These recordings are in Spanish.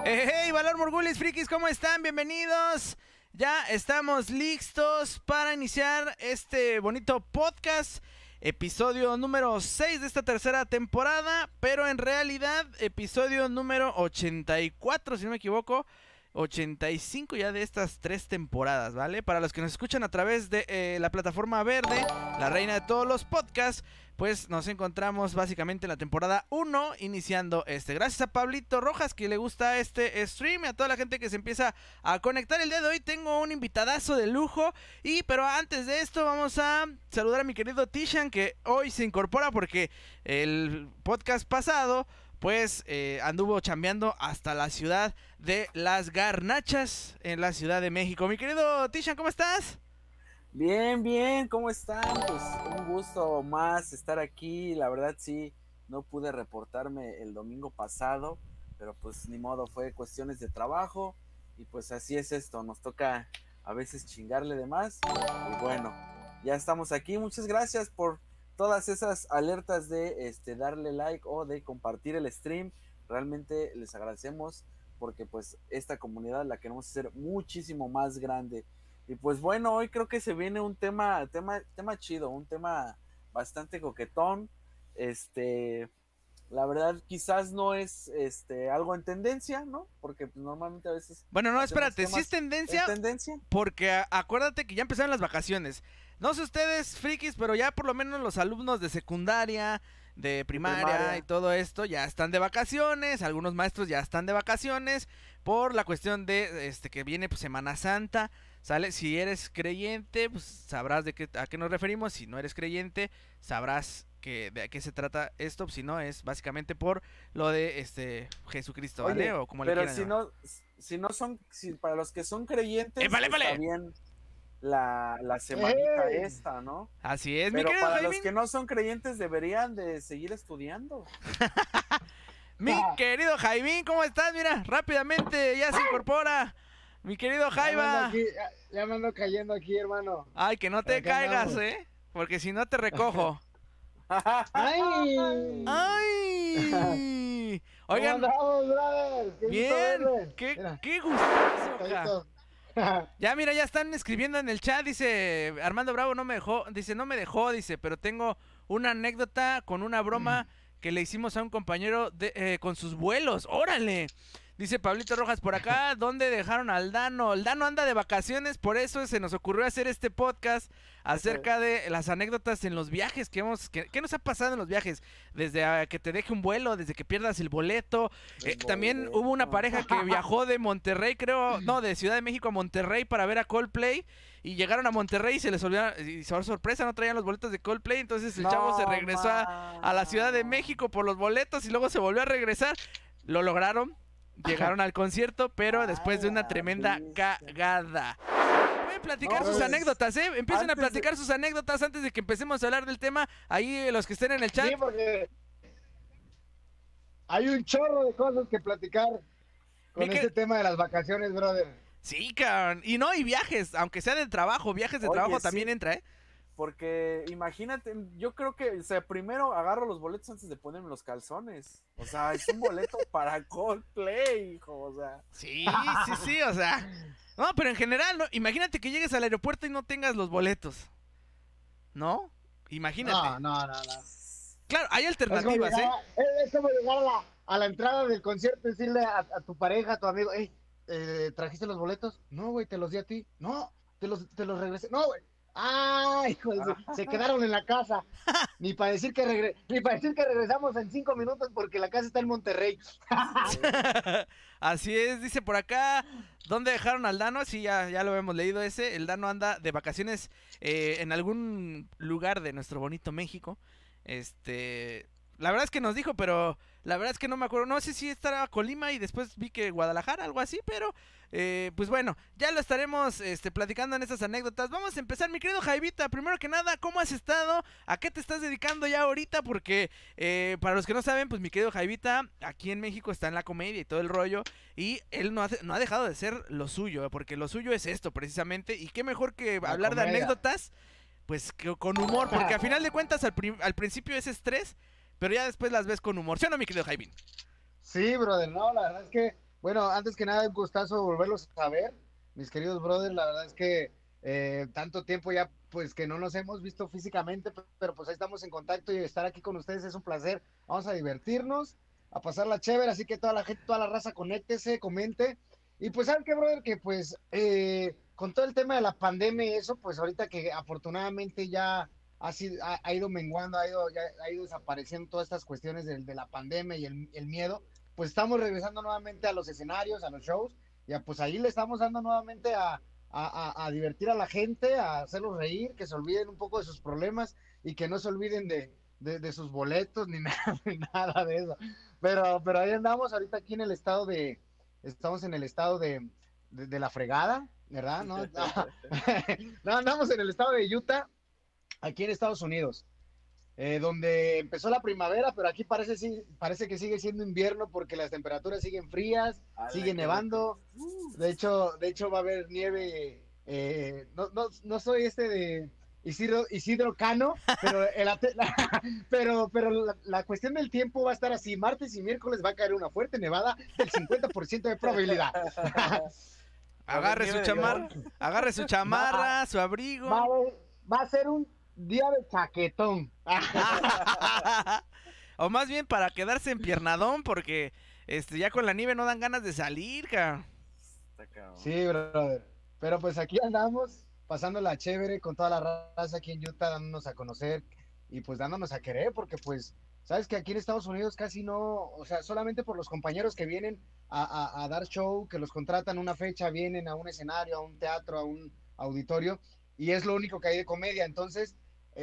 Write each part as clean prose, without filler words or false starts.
Hey, Valor Morgulis, frikis, ¿cómo están? Bienvenidos. Ya estamos listos para iniciar este bonito podcast, episodio número 6 de esta tercera temporada, pero en realidad episodio número 84, si no me equivoco, 85 ya de estas 3 temporadas, ¿vale? Para los que nos escuchan a través de la plataforma verde, la reina de todos los podcasts, pues nos encontramos básicamente en la temporada 1, iniciando Gracias a Pablito Rojas, que le gusta este stream, y a toda la gente que se empieza a conectar. El día de hoy tengo un invitadazo de lujo, pero antes de esto vamos a saludar a mi querido Tishan, que hoy se incorpora porque el podcast pasado pues anduvo chambeando hasta la ciudad de Las Garnachas, en la Ciudad de México. Mi querido Tishan, ¿cómo estás? Bien, bien, ¿cómo están? Pues un gusto más estar aquí. La verdad sí, no pude reportarme el domingo pasado, pero pues ni modo, fue cuestiones de trabajo y pues así es esto, nos toca a veces chingarle de más. Y bueno, ya estamos aquí. Muchas gracias por todas esas alertas de darle like o de compartir el stream. Realmente les agradecemos porque pues esta comunidad la queremos hacer muchísimo más grande. Y pues bueno, hoy creo que se viene un tema chido, un tema bastante coquetón. La verdad quizás no es algo en tendencia, ¿no? Porque pues, normalmente a veces... Bueno, no, espérate, sí es tendencia, porque acuérdate que ya empezaron las vacaciones. No sé ustedes, frikis, pero ya por lo menos los alumnos de secundaria, de primaria y todo esto ya están de vacaciones. Algunos maestros ya están de vacaciones por la cuestión de que viene pues Semana Santa. ¿Sale? Si eres creyente, pues sabrás a qué nos referimos. Si no eres creyente, sabrás de qué se trata esto. Si no, es básicamente por lo de Jesucristo, ¿vale? Oye, o como pero le quieran para los que son creyentes, vale. Está bien la semanita esta, ¿no? Así es, pero mi querido para Jaime, los que no son creyentes deberían de seguir estudiando. Mi querido Jaime, ¿cómo estás? Mira, rápidamente ya se incorpora mi querido Jaiba. Ya me ando cayendo aquí, hermano. Ay, que no te caigas, andamos. Porque si no te recojo. ¡Ay! ¡Ay! Oigan, ¿Cómo andamos, brother? Bien, qué gustoso. Ya mira, ya están escribiendo en el chat, dice Armando Bravo no me dejó, dice, pero tengo una anécdota con una broma que le hicimos a un compañero con sus vuelos. ¡Órale! Dice Pablito Rojas por acá, ¿dónde dejaron al Dano? El Dano anda de vacaciones, por eso se nos ocurrió hacer este podcast acerca de las anécdotas en los viajes ¿qué nos ha pasado en los viajes? Desde que te deje un vuelo, desde que pierdas el boleto. También hubo una pareja que viajó de Monterrey, de Ciudad de México a Monterrey para ver a Coldplay. Y llegaron a Monterrey y se les olvidó, y sorpresa, no traían los boletos de Coldplay. Entonces el chavo se regresó a la Ciudad de México por los boletos y luego se volvió a regresar. Lo lograron. Llegaron al concierto, pero después de una tremenda cagada. Pueden platicar sus anécdotas, Empiecen a platicar sus anécdotas antes de que empecemos a hablar del tema. Ahí los que estén en el chat. Sí, porque hay un chorro de cosas que platicar con este tema de las vacaciones, brother. Sí, cabrón. Y viajes, aunque sea de trabajo, viajes de trabajo también entra, Porque imagínate, yo creo que, primero agarro los boletos antes de ponerme los calzones. O sea, es un boleto para Coldplay, hijo, o sea. Sí, o sea. No, pero en general, no, imagínate que llegues al aeropuerto y no tengas los boletos. ¿No? Imagínate. No. Claro, hay alternativas, Es como llegar a la entrada del concierto y decirle a tu pareja, a tu amigo, ¿trajiste los boletos? No, güey, te los di a ti. No, te los regresé. No, güey. ¡Ay, hijo de se quedaron en la casa! Ni para decir que regresamos en 5 minutos porque la casa está en Monterrey. Así es, dice por acá, ¿dónde dejaron al Dano? Sí, ya lo hemos leído ese. El Dano anda de vacaciones en algún lugar de nuestro bonito México. La verdad es que nos dijo, pero la verdad es que no me acuerdo. No sé si estará Colima y después vi que Guadalajara, algo así, pero pues bueno, ya lo estaremos platicando en estas anécdotas. Vamos a empezar, mi querido Jaivita. Primero que nada, ¿cómo has estado? ¿A qué te estás dedicando ya ahorita? Porque para los que no saben, pues mi querido Jaivita aquí en México está en la comedia y todo el rollo. Y él no ha dejado de ser lo suyo, porque lo suyo es esto precisamente. Y qué mejor que hablar de anécdotas, pues con humor, porque a final de cuentas al principio es estrés, pero ya después las ves con humor. ¿Sí o no, mi querido Jaime? Sí, brother, no, la verdad es que Bueno, antes que nada, un gustazo volverlos a ver, mis queridos brothers. La verdad es que tanto tiempo ya, pues que no nos hemos visto físicamente, pero pues ahí estamos en contacto y estar aquí con ustedes es un placer. Vamos a divertirnos, a pasarla chévere, así que toda la gente, toda la raza, conéctese, comente. Y pues, ¿saben qué, brother? Que pues con todo el tema de la pandemia y eso, pues ahorita que afortunadamente ya ha ido menguando, ha ido desapareciendo todas estas cuestiones de la pandemia y el miedo, pues estamos regresando nuevamente a los escenarios, a los shows, y pues ahí le estamos dando nuevamente a divertir a la gente, a hacerlos reír, que se olviden un poco de sus problemas y que no se olviden de sus boletos ni nada, ni nada de eso. Pero ahí andamos ahorita aquí en el estado estamos en el estado de la fregada, ¿verdad? No, no, andamos en el estado de Utah, aquí en Estados Unidos. Donde empezó la primavera, pero aquí parece que sigue siendo invierno porque las temperaturas siguen frías, sigue nevando. De hecho va a haber nieve. No soy de Isidro Cano, pero la cuestión del tiempo va a estar así. Martes y miércoles va a caer una fuerte nevada del 50% de probabilidad. Agarre su chamarra, su abrigo. Va a ser un día de chaquetón. O más bien para quedarse empiernadón, porque ya con la nieve no dan ganas de salir, cabrón. Sí, brother. Pero pues aquí andamos, pasándola chévere con toda la raza aquí en Utah, dándonos a conocer y pues dándonos a querer, porque pues, sabes que aquí en Estados Unidos casi no, o sea, solamente por los compañeros que vienen a dar show, que los contratan una fecha, vienen a un escenario, a un teatro, a un auditorio, y es lo único que hay de comedia. Entonces,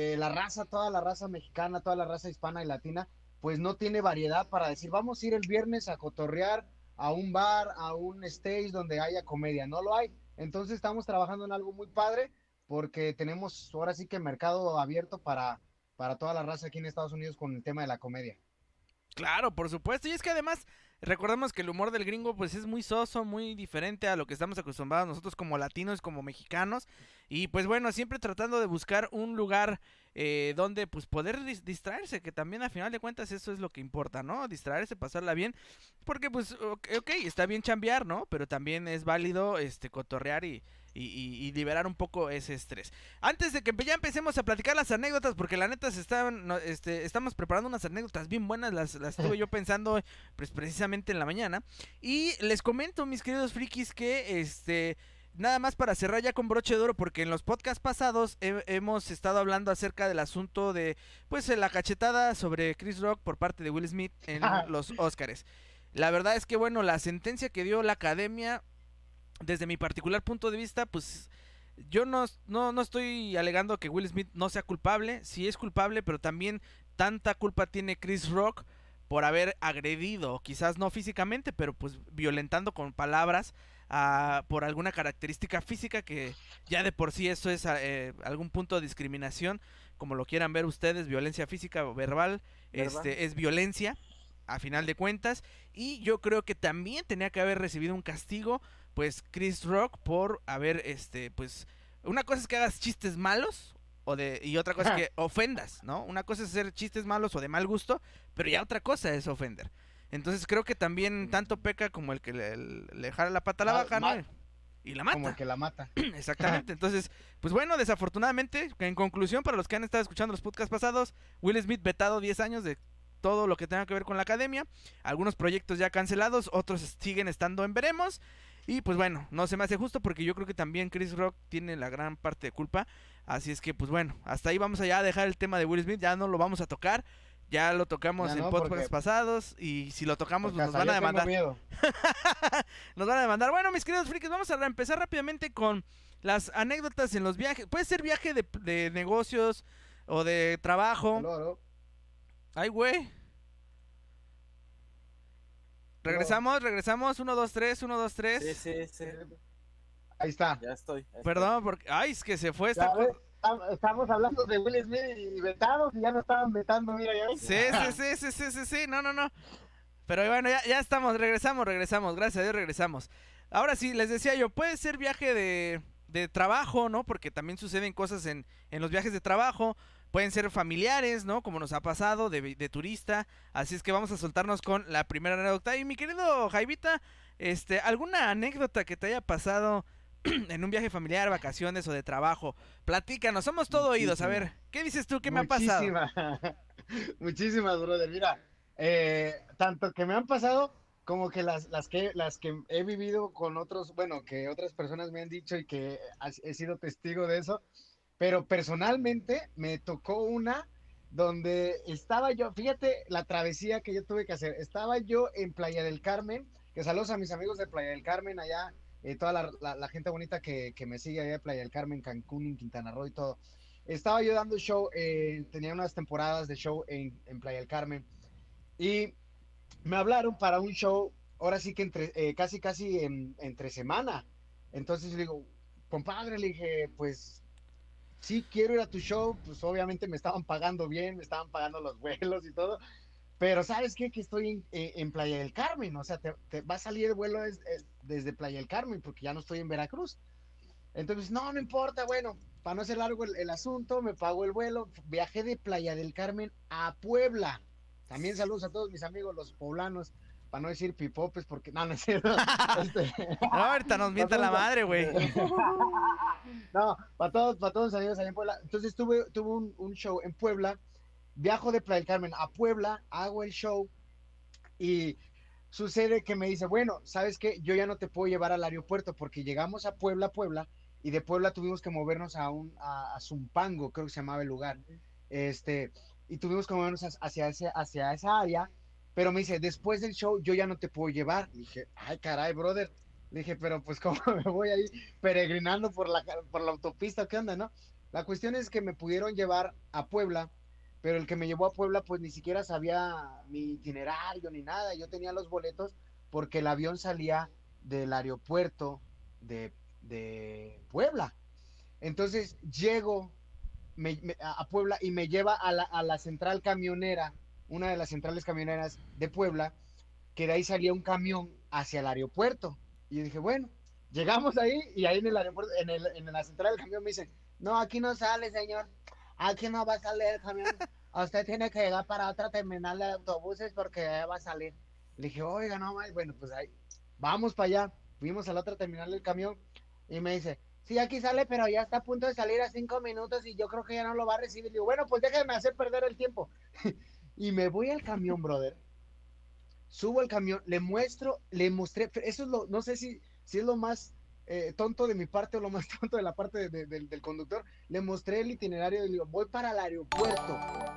toda la raza mexicana, toda la raza hispana y latina, pues no tiene variedad para decir, vamos a ir el viernes a cotorrear a un bar, a un stage donde haya comedia. No lo hay. Entonces estamos trabajando en algo muy padre porque tenemos ahora sí que mercado abierto para toda la raza aquí en Estados Unidos con el tema de la comedia. Claro, por supuesto. Y es que además, recordemos que el humor del gringo pues es muy soso, muy diferente a lo que estamos acostumbrados nosotros como latinos, como mexicanos. Y pues bueno, siempre tratando de buscar un lugar donde pues poder distraerse, que también a final de cuentas eso es lo que importa, ¿no? Distraerse, pasarla bien. Porque pues, ok, está bien chambear, ¿no? Pero también es válido cotorrear y liberar un poco ese estrés. Antes de que ya empecemos a platicar las anécdotas, porque la neta estamos preparando unas anécdotas bien buenas, las estuve yo pensando pues precisamente en la mañana. Y les comento, mis queridos frikis, que nada más para cerrar ya con broche de oro, porque en los podcasts pasados hemos estado hablando acerca del asunto de pues la cachetada sobre Chris Rock por parte de Will Smith en los Óscares. La verdad es que bueno, la sentencia que dio la academia, desde mi particular punto de vista, pues yo no estoy alegando que Will Smith no sea culpable. Sí es culpable, pero también tanta culpa tiene Chris Rock por haber agredido, quizás no físicamente, pero pues violentando con palabras por alguna característica física, que ya de por sí eso es algún punto de discriminación, como lo quieran ver ustedes. Violencia física o verbal. Es violencia a final de cuentas, y yo creo que también tenía que haber recibido un castigo pues Chris Rock por haber pues una cosa es que hagas chistes malos y otra cosa es que ofendas, ¿no? Una cosa es hacer chistes malos o de mal gusto, pero ya otra cosa es ofender. Entonces creo que también tanto peca como el que le jala la pata a la vaca, ¿no? Y la mata. Como el que la mata. Exactamente. Entonces, pues bueno, desafortunadamente, en conclusión, para los que han estado escuchando los podcasts pasados, Will Smith vetado 10 años de todo lo que tenga que ver con la academia. Algunos proyectos ya cancelados, otros siguen estando en veremos. Y pues bueno, no se me hace justo porque yo creo que también Chris Rock tiene la gran parte de culpa. Así es que pues bueno, hasta ahí vamos allá a dejar el tema de Will Smith. Ya no lo vamos a tocar. Ya lo tocamos en podcasts pasados. Y si lo tocamos pues nos van a demandar. Nos van a demandar. Bueno, mis queridos frikis, vamos a empezar rápidamente con las anécdotas en los viajes. Puede ser viaje de negocios o de trabajo. Hello. Ay, güey. Regresamos, 1, 2, 3, 1, 2, 3. Sí. Ahí está. Ya estoy. Perdón, porque... Ay, es que se fue esta... Estamos hablando de Will Smith y vetados y ya nos estaban vetando, mira ya. Sí, no. Pero bueno, ya estamos, regresamos, gracias a Dios regresamos. Ahora sí, les decía yo, puede ser viaje de trabajo, ¿no? Porque también suceden cosas en los viajes de trabajo. Pueden ser familiares, ¿no? Como nos ha pasado, de turista. Así es que vamos a soltarnos con la primera anécdota. Y mi querido Jaivita, ¿Alguna anécdota que te haya pasado en un viaje familiar, vacaciones o de trabajo? Platícanos, somos todo oídos. A ver, ¿qué dices tú? ¿Qué me ha pasado? Muchísimas, brother. Mira, tanto que me han pasado como que las que he vivido con otros, bueno, que otras personas me han dicho y que he sido testigo de eso. Pero personalmente me tocó una donde estaba yo, fíjate la travesía que yo tuve que hacer. Estaba yo en Playa del Carmen, que saludos a mis amigos de Playa del Carmen allá, toda la gente bonita que me sigue allá de Playa del Carmen, Cancún, en Quintana Roo y todo. Estaba yo dando show, tenía unas temporadas de show en Playa del Carmen y me hablaron para un show, ahora sí que casi entre semana. Entonces le digo, compadre, le dije, pues sí quiero ir a tu show, pues obviamente me estaban pagando bien, me estaban pagando los vuelos y todo, pero ¿sabes qué? Que estoy en Playa del Carmen, o sea, te va a salir el vuelo desde Playa del Carmen, porque ya no estoy en Veracruz. Entonces, no importa, bueno, para no ser largo el asunto, me pagó el vuelo, viajé de Playa del Carmen a Puebla. También saludos a todos mis amigos, los poblanos, para no decir pipopes, porque no es cierto. No, ahorita nos mienta la madre, güey. No, para todos los amigos allá en Puebla. Entonces tuve un show en Puebla, viajo de Playa del Carmen a Puebla, hago el show y sucede que me dice, bueno, ¿sabes qué? Yo ya no te puedo llevar al aeropuerto porque llegamos a Puebla, y de Puebla tuvimos que movernos a Zumpango, creo que se llamaba el lugar. Y tuvimos que movernos hacia esa área, pero me dice, después del show yo ya no te puedo llevar. Le dije, ay, caray, brother. Le dije, pero pues cómo me voy ahí peregrinando por la autopista, ¿qué onda, no? La cuestión es que me pudieron llevar a Puebla, pero el que me llevó a Puebla pues ni siquiera sabía mi itinerario ni nada. Yo tenía los boletos porque el avión salía del aeropuerto de Puebla. Entonces llego a Puebla y me lleva a la central camionera, una de las centrales camioneras de Puebla, que de ahí salía un camión hacia el aeropuerto. Y yo dije, bueno, llegamos ahí y ahí en el aeropuerto, en la central del camión me dicen, no, aquí no sale, señor, aquí no va a salir el camión, usted tiene que llegar para otra terminal de autobuses porque ya va a salir. Le dije, oiga, no, bueno, pues ahí, vamos para allá. Fuimos a la otra terminal del camión y me dice, sí, aquí sale, pero ya está a punto de salir a 5 minutos y yo creo que ya no lo va a recibir. Digo, bueno, pues déjeme hacer perder el tiempo. Y me voy al camión, brother. Subo al camión, le mostré, eso es no sé si es lo más tonto de mi parte o lo más tonto de la parte del conductor. Le mostré el itinerario y le digo, voy para el aeropuerto.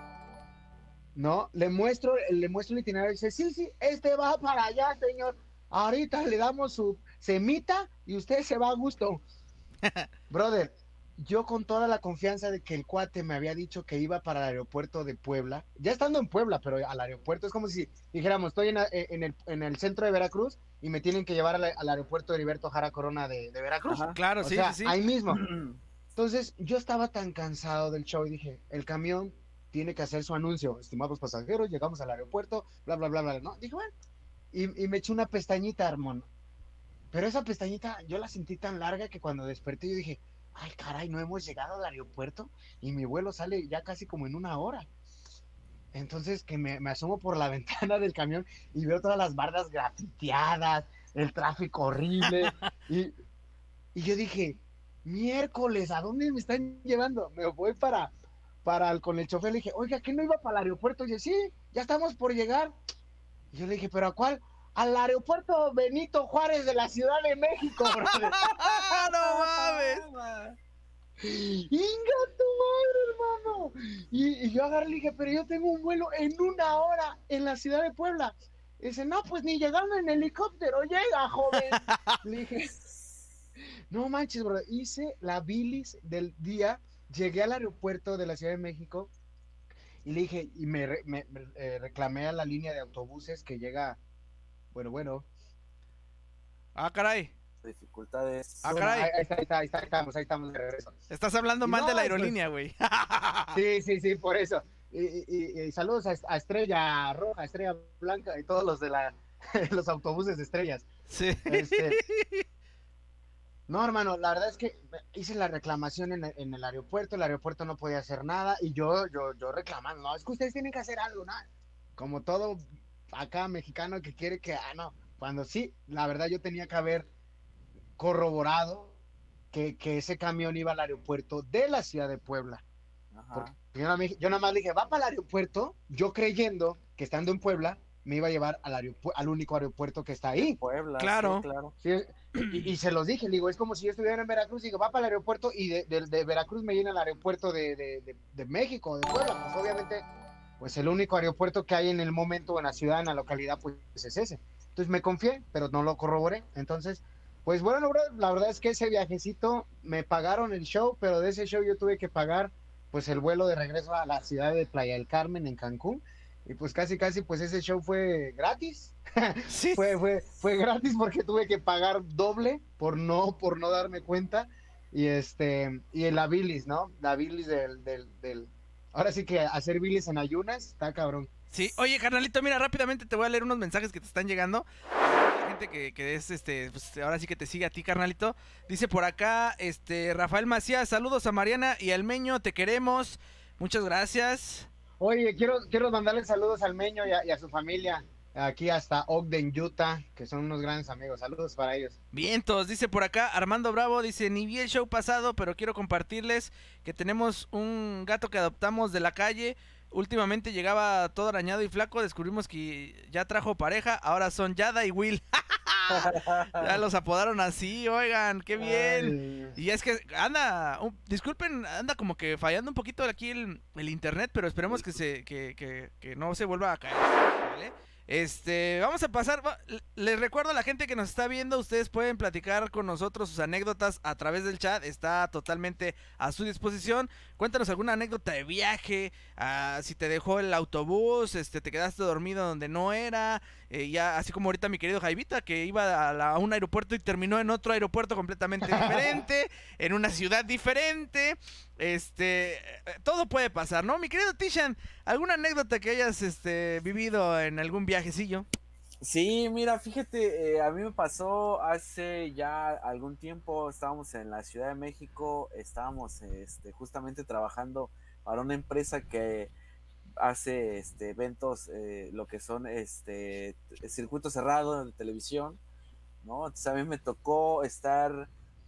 No, le muestro el itinerario y dice, sí, va para allá, señor. Ahorita le damos su semita y usted se va a gusto. Brother, yo con toda la confianza de que el cuate me había dicho que iba para el aeropuerto de Puebla, ya estando en Puebla, pero al aeropuerto es como si dijéramos, estoy en el centro de Veracruz y me tienen que llevar al aeropuerto de Heriberto Jara Corona de Veracruz. Ajá, claro, o sí, sea, sí. Ahí mismo. Entonces, yo estaba tan cansado del show y dije, el camión tiene que hacer su anuncio, estimados pasajeros, llegamos al aeropuerto, bla, bla, bla, bla, ¿no? Dije, bueno, y me eché una pestañita, hermano. Pero esa pestañita yo la sentí tan larga que cuando desperté yo dije, ay, caray, no hemos llegado al aeropuerto y mi vuelo sale ya casi como en 1 hora. Entonces que me asomo por la ventana del camión y veo todas las bardas grafiteadas, el tráfico horrible. y yo dije, miércoles, ¿a dónde me están llevando? Me voy con el chofer, le dije, oiga, ¿qué no iba para el aeropuerto? Y yo, sí, ya estamos por llegar. Y yo le dije, ¿pero a cuál? Al aeropuerto Benito Juárez de la Ciudad de México, brother. ¡No mames! ¡Inga tu madre, hermano! Y yo agarré y le dije, pero yo tengo un vuelo en 1 hora en la ciudad de Puebla. Y dice, no, pues ni llegando en helicóptero llega, joven. Le dije, no manches, bro. Hice la bilis del día, llegué al aeropuerto de la Ciudad de México y le dije, y me reclamé a la línea de autobuses que llega, bueno. Ah, caray. Dificultades. Ah, caray. Ahí estamos de regreso. Estás hablando mal de la aerolínea, güey. Sí, por eso. Y saludos a Estrella Roja, Estrella Blanca y todos los de los autobuses de estrellas. Sí. No, hermano, la verdad es que hice la reclamación en el aeropuerto no podía hacer nada y yo reclamando, no, es que ustedes tienen que hacer algo, ¿no? Como todo acá mexicano que quiere que, no, cuando sí, la verdad yo tenía que haber corroborado que ese camión iba al aeropuerto de la ciudad de Puebla. Porque Ajá. yo nada más le dije, va para el aeropuerto, yo creyendo que estando en Puebla me iba a llevar al único aeropuerto que está De ahí. Puebla, sí, Claro. claro. Sí, y se los dije, le digo, es como si yo estuviera en Veracruz y digo, va para el aeropuerto y de Veracruz me llena al aeropuerto de México, de Puebla. Pues obviamente, pues el único aeropuerto que hay en el momento, en la ciudad, en la localidad, pues es ese. Entonces me confié, pero no lo corroboré. Entonces, pues bueno, la verdad es que ese viajecito me pagaron el show, pero de ese show yo tuve que pagar pues el vuelo de regreso a la ciudad de Playa del Carmen en Cancún. Y pues casi, pues ese show fue gratis. Sí. fue gratis porque tuve que pagar doble por no darme cuenta. Y la bilis, ¿no? La bilis ahora sí que hacer bilis en ayunas está cabrón. Sí, oye, carnalito, mira, rápidamente te voy a leer unos mensajes que te están llegando. La gente que es, pues ahora sí que te sigue a ti, carnalito. Dice por acá, Rafael Macías, saludos a Mariana y al Meño, te queremos. Muchas gracias. Oye, quiero mandarle saludos al Meño y a su familia, aquí hasta Ogden, Utah, que son unos grandes amigos. Saludos para ellos. Vientos, dice por acá Armando Bravo, dice, ni vi el show pasado, pero quiero compartirles que tenemos un gato que adoptamos de la calle. Últimamente llegaba todo arañado y flaco, descubrimos que ya trajo pareja, ahora son Yada y Will. Ya los apodaron así, oigan, qué bien. Ay. Y es que anda, disculpen, anda como que fallando un poquito aquí el internet, pero esperemos que no se vuelva a caer, ¿vale? Vamos a pasar, les recuerdo a la gente que nos está viendo, ustedes pueden platicar con nosotros sus anécdotas a través del chat, está totalmente a su disposición. Cuéntanos alguna anécdota de viaje, si te dejó el autobús, te quedaste dormido donde no era, ya así como ahorita mi querido Jaivita que iba a un aeropuerto y terminó en otro aeropuerto completamente diferente, en una ciudad diferente. Todo puede pasar, ¿no? Mi querido Tishan, ¿alguna anécdota que hayas vivido en algún viajecillo? Sí, mira, fíjate, a mí me pasó hace ya algún tiempo, estábamos en la Ciudad de México, estábamos justamente trabajando para una empresa que hace eventos, lo que son circuito cerrado de televisión, ¿no? Entonces a mí me tocó estar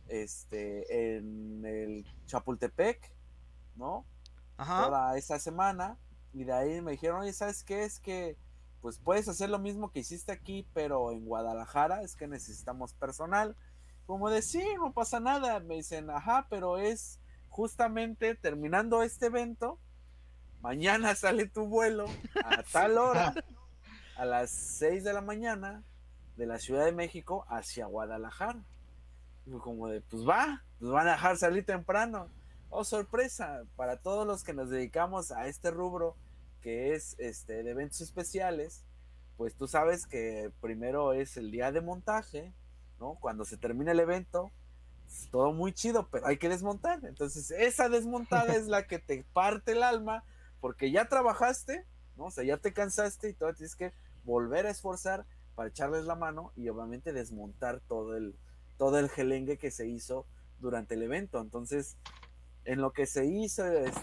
en el Chapultepec, ¿no? Ajá. Toda esa semana, y de ahí me dijeron, oye, ¿sabes qué? Es que pues puedes hacer lo mismo que hiciste aquí, pero en Guadalajara, es que necesitamos personal. Como de, sí, no pasa nada. Me dicen, ajá, pero es justamente terminando este evento, mañana sale tu vuelo a tal hora, a las 6 de la mañana, de la Ciudad de México hacia Guadalajara. Y como de, pues van a dejar salir temprano. Oh, sorpresa, para todos los que nos dedicamos a este rubro, que es de eventos especiales, pues tú sabes que primero es el día de montaje, ¿no? Cuando se termina el evento, es todo muy chido, pero hay que desmontar. Entonces, esa desmontada es la que te parte el alma, porque ya trabajaste, ¿no? O sea, ya te cansaste y todavía tienes que volver a esforzar para echarles la mano y obviamente desmontar todo el gelengue que se hizo durante el evento. Entonces, en lo que se hizo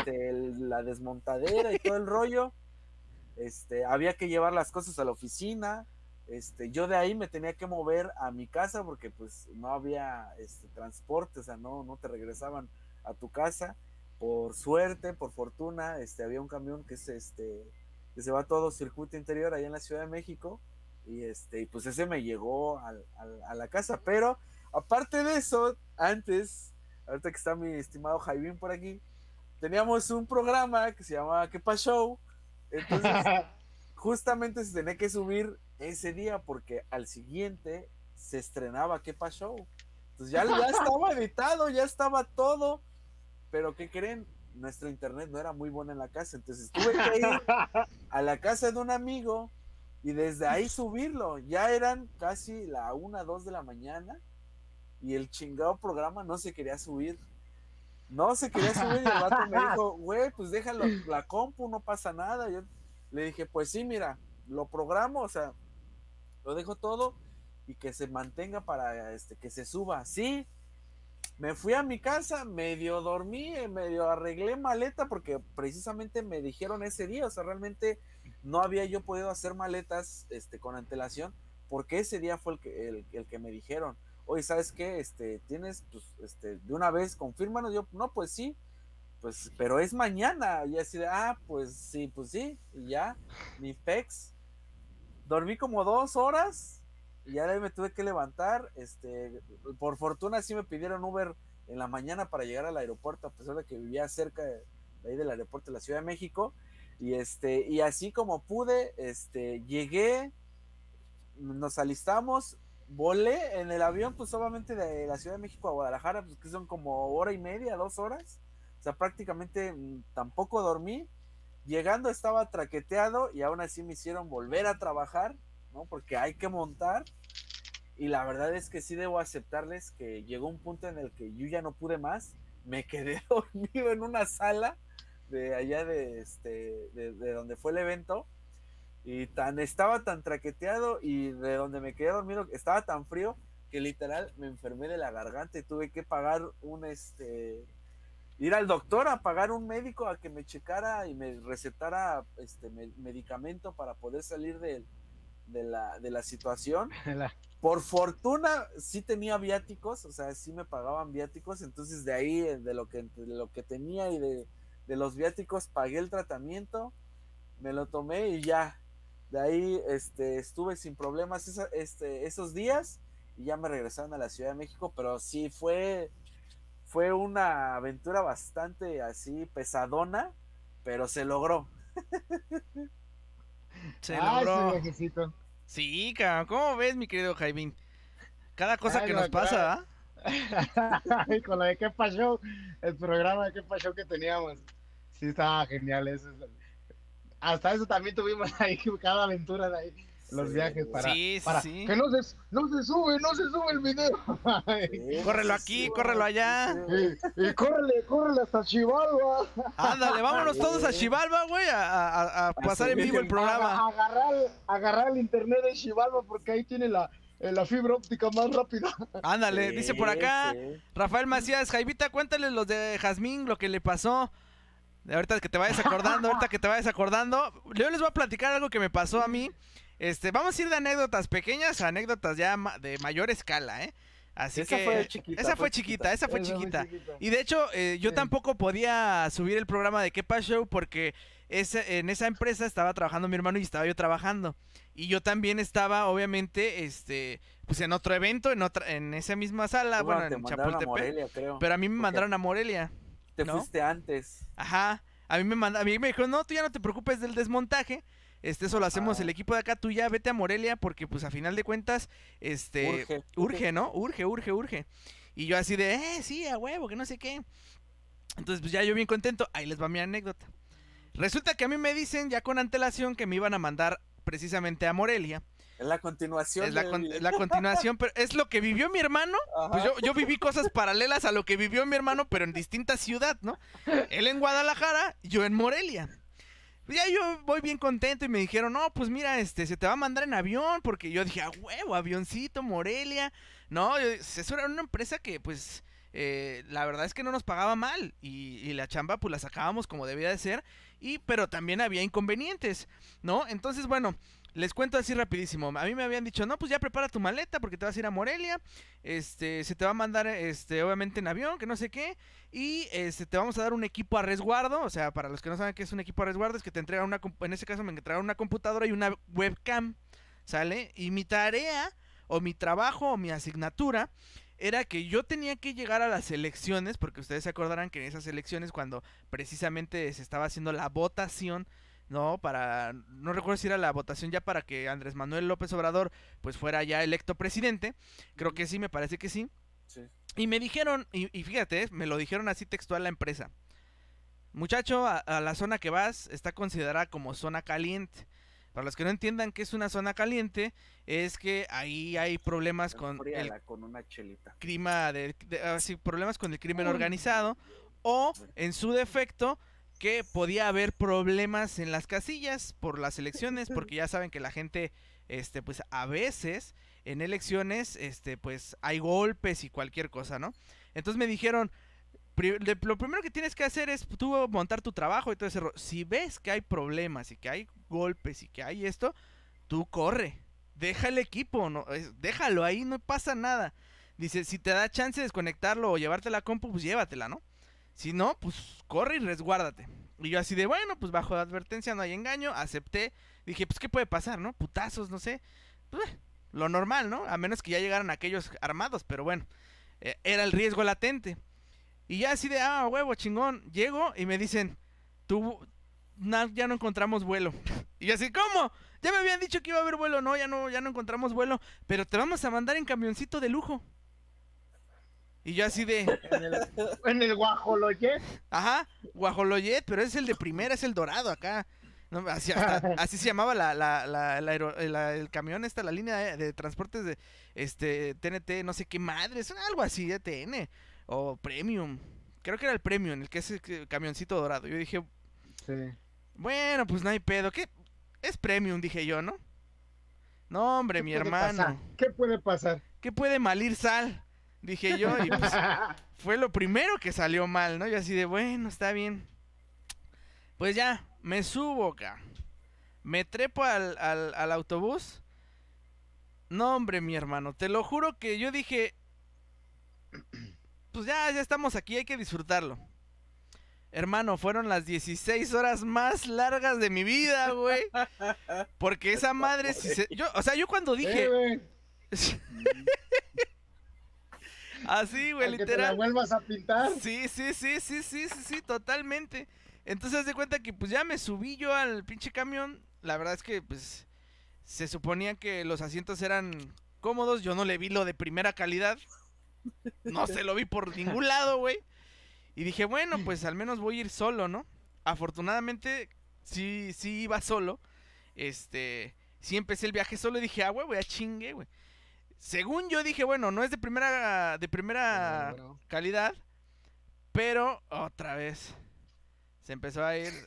la desmontadera y todo el rollo, había que llevar las cosas a la oficina. Yo de ahí me tenía que mover a mi casa porque pues no había transporte, o sea, no te regresaban a tu casa. Por suerte, por fortuna, había un camión que se va todo circuito interior allá en la Ciudad de México, y pues ese me llegó a la casa. Pero aparte de eso, ahorita que está mi estimado Jaivín por aquí, teníamos un programa que se llamaba ¿Qué Pasó? Entonces, justamente se tenía que subir ese día porque al siguiente se estrenaba ¿Qué Pasó? Entonces ya estaba editado, ya estaba todo, pero ¿qué creen? Nuestro internet no era muy bueno en la casa, entonces tuve que ir a la casa de un amigo y desde ahí subirlo. Ya eran casi la 1, 2 de la mañana y el chingado programa no se quería subir. No se quería subir y el vato me dijo, güey, pues déjalo, la compu, no pasa nada. Yo le dije, pues sí, mira, lo programo, o sea, lo dejo todo y que se mantenga para que se suba. Sí, me fui a mi casa, medio dormí, medio arreglé maleta porque precisamente me dijeron ese día, o sea, realmente no había yo podido hacer maletas con antelación porque ese día fue el que me dijeron, oye, ¿sabes qué? Tienes, pues, de una vez, confírmanos. Yo, no, pues sí, pues, pero es mañana. Y así de, pues sí, y ya, mi pex. Dormí como 2 horas, y ya de ahí me tuve que levantar. Por fortuna sí me pidieron Uber en la mañana para llegar al aeropuerto, a pesar de que vivía cerca de ahí del aeropuerto de la Ciudad de México. Y así como pude, llegué, nos alistamos, volé en el avión, pues obviamente de la Ciudad de México a Guadalajara, pues que son como 1:30, 2 horas, o sea, prácticamente tampoco dormí. Llegando estaba traqueteado y aún así me hicieron volver a trabajar, ¿no? Porque hay que montar. Y la verdad es que sí debo aceptarles que llegó un punto en el que yo ya no pude más, me quedé dormido en una sala de allá de donde fue el evento, y estaba tan traqueteado, y de donde me quedé dormido estaba tan frío que literal me enfermé de la garganta y tuve que pagar ir al doctor, a pagar un médico a que me checara y me recetara medicamento para poder salir de la situación. Por fortuna sí tenía viáticos, o sea, sí me pagaban viáticos, entonces de ahí, de lo que tenía y de los viáticos, pagué el tratamiento, me lo tomé y ya, de ahí estuve sin problemas esos días, y ya me regresaron a la Ciudad de México. Pero sí fue una aventura bastante así pesadona, pero se logró. Se logró. Ese viajecito. Sí, cabrón, ¿cómo ves, mi querido Jaivín? Cada cosa que nos pasa, ¿ah? Con la de qué pasó, el programa de qué pasó que teníamos. Sí, estaba genial eso. Hasta eso también tuvimos ahí, cada aventura de ahí, los viajes para sí. que no se sube el video. Sí, córrelo aquí, córrelo allá. Y córrele hasta Xibalba. Ándale, vámonos todos a Xibalba, güey, a pasar en vivo el programa. Agarrar el internet de Xibalba, porque ahí tiene la fibra óptica más rápida. Ándale, dice por acá Rafael Macías, Jaivita, cuéntales los de Jazmín, lo que le pasó. Ahorita que te vayas acordando, yo les voy a platicar algo que me pasó a mí. Vamos a ir de anécdotas pequeñas a anécdotas ya de mayor escala, ¿eh? Así esa que esa fue chiquita. Y de hecho, yo tampoco podía subir el programa de Qué Show porque en esa empresa estaba trabajando mi hermano y estaba yo trabajando. Y yo también estaba, obviamente, pues en otro evento, en esa misma sala, bueno, en Chapultepec. Morelia, creo. Pero a mí me mandaron a Morelia. Te fuiste antes. Ajá. A mí me dijo, no, tú ya no te preocupes del desmontaje. Eso lo hacemos el equipo de acá, tú ya vete a Morelia porque pues a final de cuentas, urge, ¿no? Urge. Y yo así de, sí, a huevo, que no sé qué. Entonces pues ya yo bien contento, ahí les va mi anécdota. Resulta que a mí me dicen ya con antelación que me iban a mandar precisamente a Morelia. Es la continuación. Es la continuación, pero es lo que vivió mi hermano. Ajá. Pues yo viví cosas paralelas a lo que vivió mi hermano, pero en distinta ciudad, ¿no? Él en Guadalajara, yo en Morelia. Pues ya yo voy bien contento y me dijeron, no, pues mira, se te va a mandar en avión, porque yo dije, huevo, avioncito, Morelia. No, eso era una empresa que, pues, la verdad es que no nos pagaba mal y la chamba, pues, la sacábamos como debía de ser, pero también había inconvenientes, ¿no? Entonces, bueno, les cuento así rapidísimo. A mí me habían dicho, no, pues ya prepara tu maleta porque te vas a ir a Morelia. Se te va a mandar, obviamente en avión, que no sé qué. Y te vamos a dar un equipo a resguardo. O sea, para los que no saben qué es un equipo a resguardo, es que te entregan en ese caso me entregaron una computadora y una webcam, ¿sale? Y mi tarea, o mi trabajo, o mi asignatura, era que yo tenía que llegar a las elecciones, porque ustedes se acordarán que en esas elecciones, cuando precisamente se estaba haciendo la votación, no recuerdo si era la votación ya para que Andrés Manuel López Obrador pues fuera ya electo presidente, creo que sí, me parece que sí. Y me dijeron, y fíjate, me lo dijeron así textual la empresa: muchacho, a la zona que vas está considerada como zona caliente. Para los que no entiendan qué es una zona caliente, es que ahí hay problemas con una chelita. Problemas con el crimen organizado, o en su defecto que podía haber problemas en las casillas por las elecciones, porque ya saben que la gente, pues a veces en elecciones, pues hay golpes y cualquier cosa, ¿no? Entonces me dijeron, lo primero que tienes que hacer es tú montar tu trabajo y todo ese rollo. Si ves que hay problemas y que hay golpes y que hay esto, tú corre, deja el equipo, no, déjalo ahí, no pasa nada. Dice, si te da chance de desconectarlo o llevarte la compu, pues llévatela, ¿no? Si no, pues corre y resguárdate. Y yo así de, bueno, pues bajo advertencia no hay engaño, acepté. Dije, pues, ¿qué puede pasar, no? Putazos, no sé. Pues, lo normal, ¿no? A menos que ya llegaran aquellos armados, pero bueno, era el riesgo latente. Y ya así de, huevo, chingón. Llego y me dicen, ya no encontramos vuelo. Y yo así, ¿cómo? Ya me habían dicho que iba a haber vuelo. No, ya no encontramos vuelo. Pero te vamos a mandar en camioncito de lujo. Y yo así de... En el Guajoloyet. Ajá, Guajoloyet, pero es el de primera, es el dorado acá. No, así se llamaba el camión la línea de transportes de TNT, no sé qué madres, algo así, de TN o Premium. Creo que era el Premium, el que es el camioncito dorado. Yo dije, sí. Bueno, pues no hay pedo. ¿Qué? Es Premium, dije yo, ¿no? No, hombre, mi hermano. Pasar? ¿Qué puede pasar? ¿Qué puede mal ir sal? Dije yo, y pues fue lo primero que salió mal, ¿no? Yo así de, bueno, está bien. Pues ya, me subo acá. Me trepo al autobús. No, hombre, mi hermano, te lo juro que yo dije, pues ya estamos aquí, hay que disfrutarlo. Hermano, fueron las 16 horas más largas de mi vida, güey. Porque esa madre, yo cuando dije... Así, güey, literal. Que te la vuelvas a pintar. Sí, totalmente. Entonces, haz de cuenta que pues ya me subí yo al pinche camión. La verdad es que pues se suponía que los asientos eran cómodos. Yo no le vi lo de primera calidad. No se lo vi por ningún lado, güey. Y dije, bueno, pues al menos voy a ir solo, ¿no? Afortunadamente, sí iba solo. Sí empecé el viaje solo y dije, güey, voy a chingue, güey. Según yo dije, bueno, no es de primera calidad, pero otra vez se empezó a ir.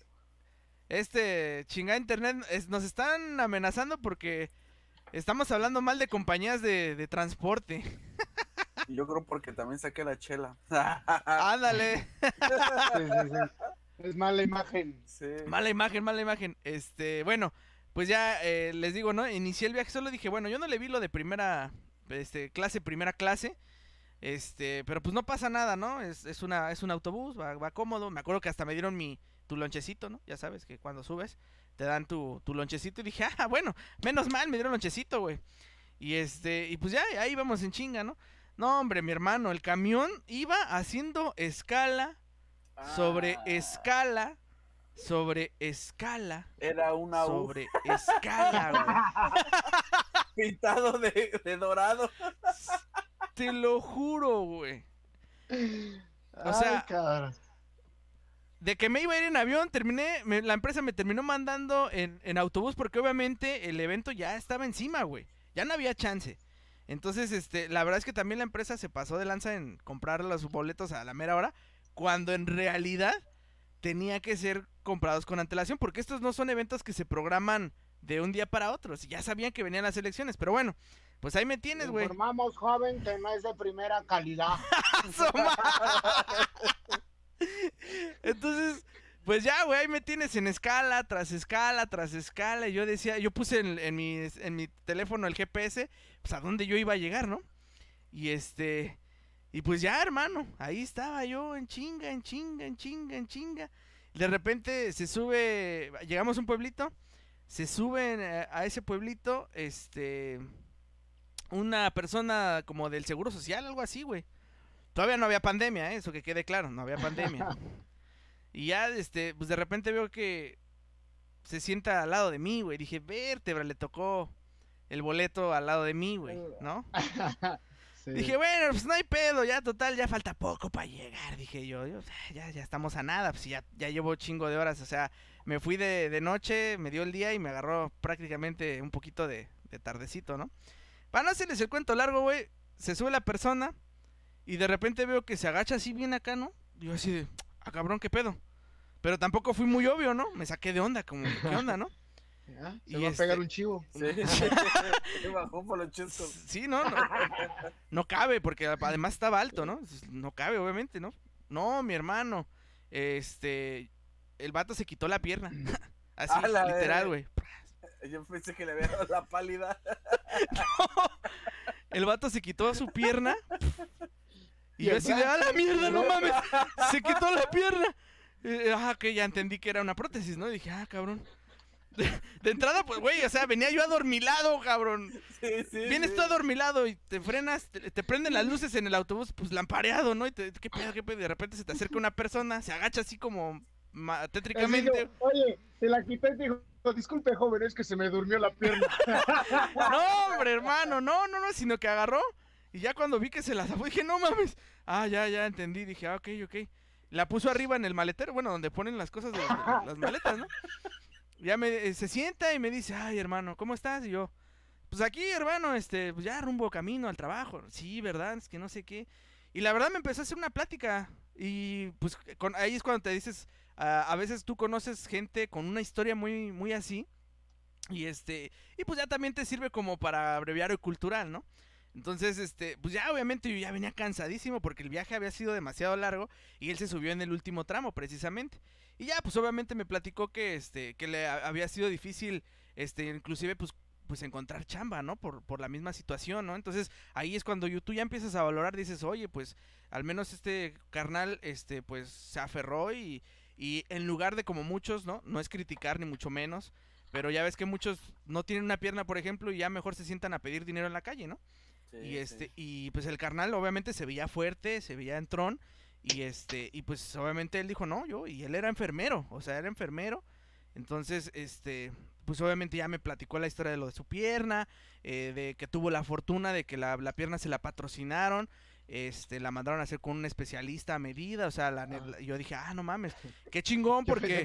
Chingada internet, nos están amenazando porque estamos hablando mal de compañías de transporte. Yo creo porque también saqué la chela. Ándale. Sí. Es mala imagen. Sí. Mala imagen. Bueno, pues ya les digo, ¿no? Inicié el viaje solo, dije, bueno, yo no le vi lo de primera clase, pero pues no pasa nada, ¿no? Es un autobús, va cómodo. Me acuerdo que hasta me dieron tu lonchecito, ¿no? Ya sabes que cuando subes te dan tu lonchecito y dije, bueno, menos mal, me dieron lonchecito, güey. Y pues ya, ahí vamos en chinga, ¿no? No, hombre, mi hermano, el camión iba haciendo escala sobre escala sobre escala. Era una sobre escala, güey. Pintado de dorado. Te lo juro, güey. O sea, cara. De que me iba a ir en avión, la empresa me terminó mandando en autobús porque obviamente el evento ya estaba encima, güey. Ya no había chance. Entonces, la verdad es que también la empresa se pasó de lanza en comprar los boletos a la mera hora, cuando en realidad tenía que ser comprados con antelación, porque estos no son eventos que se programan de un día para otro. Ya sabían que venían las elecciones, pero bueno, pues ahí me tienes, güey. Informamos, joven, que no es de primera calidad. Entonces, pues ya, güey, ahí me tienes en escala, tras escala, tras escala. Y yo decía, yo puse en mi teléfono el GPS, pues a dónde yo iba a llegar, ¿no? Y pues ya, hermano, ahí estaba yo en chinga. De repente llegamos a un pueblito, se suben a ese pueblito, una persona como del Seguro Social, algo así, güey. Todavía no había pandemia, eso que quede claro, no había pandemia. Y ya, pues de repente veo que se sienta al lado de mí, güey. Dije, vértebra, le tocó el boleto al lado de mí, güey, ¿no? Sí. Dije, bueno, pues no hay pedo, ya total, ya falta poco para llegar, dije yo ya estamos a nada, pues ya llevo chingo de horas, o sea, me fui de noche, me dio el día y me agarró prácticamente un poquito de tardecito, ¿no? Para no hacerles el cuento largo, güey, se sube la persona y de repente veo que se agacha así bien acá, ¿no? Yo así de, cabrón, ¿qué pedo? Pero tampoco fui muy obvio, ¿no? Me saqué de onda, como, ¿qué onda, no? Se va a pegar un chivo. Sí. Bajó por los chuscos. Sí, no cabe, porque además estaba alto, ¿no? No cabe, obviamente, ¿no? No, mi hermano, el vato se quitó la pierna. Así, literal, güey. Yo pensé que le había dado la pálida. No, el vato se quitó su pierna. Y yo así de, ¡a la mierda, no mames! Se quitó la pierna. Que ya entendí que era una prótesis, ¿no? Y dije, cabrón. De entrada, pues, güey, o sea, venía yo adormilado, cabrón. Sí, Vienes tú adormilado y te frenas, te prenden las luces en el autobús, pues lampareado, ¿no? Y ¿qué pedo, qué pedo? Y de repente se te acerca una persona, se agacha así como tétricamente. Oye, te la quité y dijo, disculpe, joven, es que se me durmió la pierna. No, hombre, hermano, no, sino que agarró. Y ya cuando vi que se la zafó, dije, no mames. Ya entendí. Dije, ok. La puso arriba en el maletero, bueno, donde ponen las cosas de las maletas, ¿no? Ya se sienta y me dice, ay, hermano, ¿cómo estás? Y yo, pues aquí, hermano, pues ya rumbo camino al trabajo. Sí, ¿verdad? Es que no sé qué. Y la verdad me empezó a hacer una plática. Y pues ahí es cuando te dices, a veces tú conoces gente con una historia muy, muy así. Y pues ya también te sirve como para breviario cultural, ¿no? Entonces, pues ya obviamente yo ya venía cansadísimo porque el viaje había sido demasiado largo y él se subió en el último tramo precisamente. Y ya, pues obviamente me platicó que le había sido difícil, inclusive pues encontrar chamba, ¿no? Por la misma situación, ¿no? Entonces, ahí es cuando tú ya empiezas a valorar, dices, oye, pues al menos este carnal, pues se aferró y en lugar de como muchos, ¿no? No es criticar ni mucho menos, pero ya ves que muchos no tienen una pierna, por ejemplo, y ya mejor se sientan a pedir dinero en la calle, ¿no? Sí, y pues el carnal obviamente se veía fuerte, se veía entrón, y pues obviamente él dijo, no, y él era enfermero, o sea, era enfermero. Entonces, pues obviamente ya me platicó la historia de lo de su pierna, de que tuvo la fortuna de que la pierna se la patrocinaron, la mandaron a hacer con un especialista a medida, o sea, yo dije, no mames, qué chingón, porque...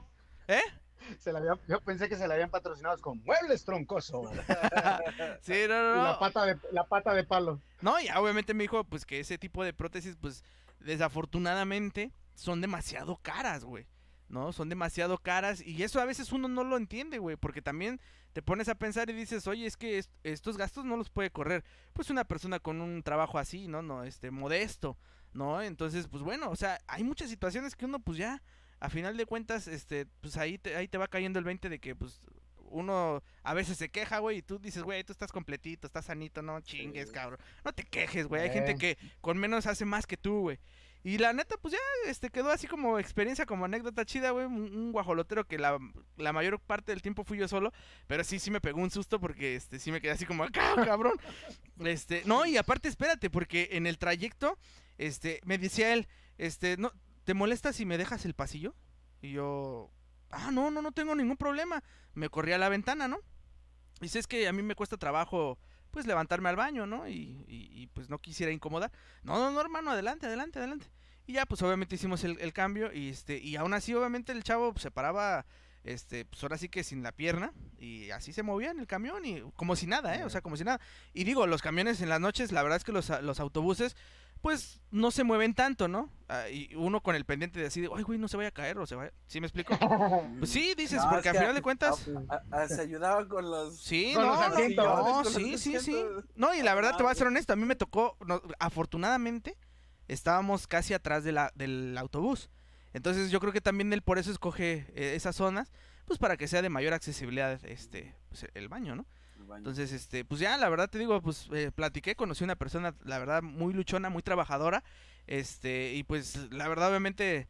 Yo pensé que se la habían patrocinado con muebles troncoso. Sí, no. La pata de palo. No, y obviamente me dijo, pues, que ese tipo de prótesis, pues, desafortunadamente, son demasiado caras, güey. ¿No? Son demasiado caras y eso a veces uno no lo entiende, güey, porque también te pones a pensar y dices, oye, es que estos gastos no los puede correr, pues, una persona con un trabajo así, ¿no? Modesto, ¿no? Entonces, pues, bueno, o sea, hay muchas situaciones que uno, pues, ya... A final de cuentas, pues ahí te va cayendo el 20 de que, pues, uno a veces se queja, güey, y tú dices, güey, tú estás completito, estás sanito, no chingues, sí, cabrón. No te quejes, güey, hay gente que con menos hace más que tú, güey. Y la neta, pues ya, quedó así como experiencia, como anécdota chida, güey, un guajolotero que la mayor parte del tiempo fui yo solo, pero sí me pegó un susto porque, sí me quedé así como, acá, cabrón. No, y aparte, espérate, porque en el trayecto, me decía él, no... ¿Te molesta si me dejas el pasillo? Y yo, no tengo ningún problema. Me corrí a la ventana, ¿no? Dice, es que a mí me cuesta trabajo, pues, levantarme al baño, ¿no? Y pues no quisiera incomodar. No, hermano, adelante. Y ya, pues, obviamente hicimos el cambio y aún así, obviamente, el chavo pues, se paraba, pues, ahora sí que sin la pierna y así se movía en el camión y como si nada, o sea, como si nada. Y digo, los camiones en las noches, la verdad es que los autobuses... pues no se mueven tanto, ¿no? Y uno con el pendiente de así de, ay, güey, no se vaya a caer o se vaya... ¿Sí me explico? Pues sí, dices, porque al final de cuentas... Se ayudaban con los... Sí, con los asientos. Sí. No, y la verdad te voy a ser honesto, a mí me tocó, afortunadamente, estábamos casi atrás del autobús. Entonces yo creo que también él por eso escoge esas zonas, pues para que sea de mayor accesibilidad pues, el baño, ¿no? Entonces, pues ya, la verdad te digo, pues platiqué, conocí una persona, la verdad, muy luchona, muy trabajadora, y pues, la verdad, obviamente,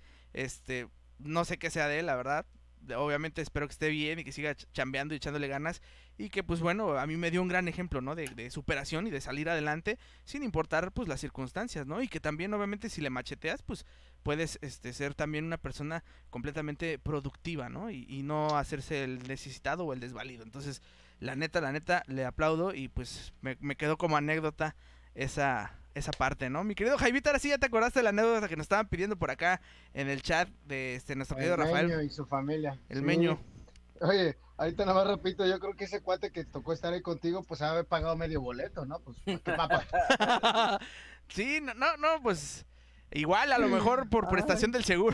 no sé qué sea de él, la verdad, obviamente espero que esté bien y que siga chambeando y echándole ganas, y que, pues bueno, a mí me dio un gran ejemplo, ¿no? De superación y de salir adelante, sin importar, pues, las circunstancias, ¿no? Y que también, obviamente, si le macheteas, pues, puedes, ser también una persona completamente productiva, ¿no? Y no hacerse el necesitado o el desvalido, entonces... La neta, le aplaudo y pues me quedó como anécdota esa parte, ¿no? Mi querido Jaivita, ahora sí ya te acordaste de la anécdota que nos estaban pidiendo por acá en el chat de nuestro querido Rafael. El Meño y su familia. El Meño. Oye, ahorita nada más repito, yo creo que ese cuate que tocó estar ahí contigo, pues haber pagado medio boleto, ¿no? Pues, ¿qué papá? Sí, no, pues... Igual, a lo mejor por prestación del seguro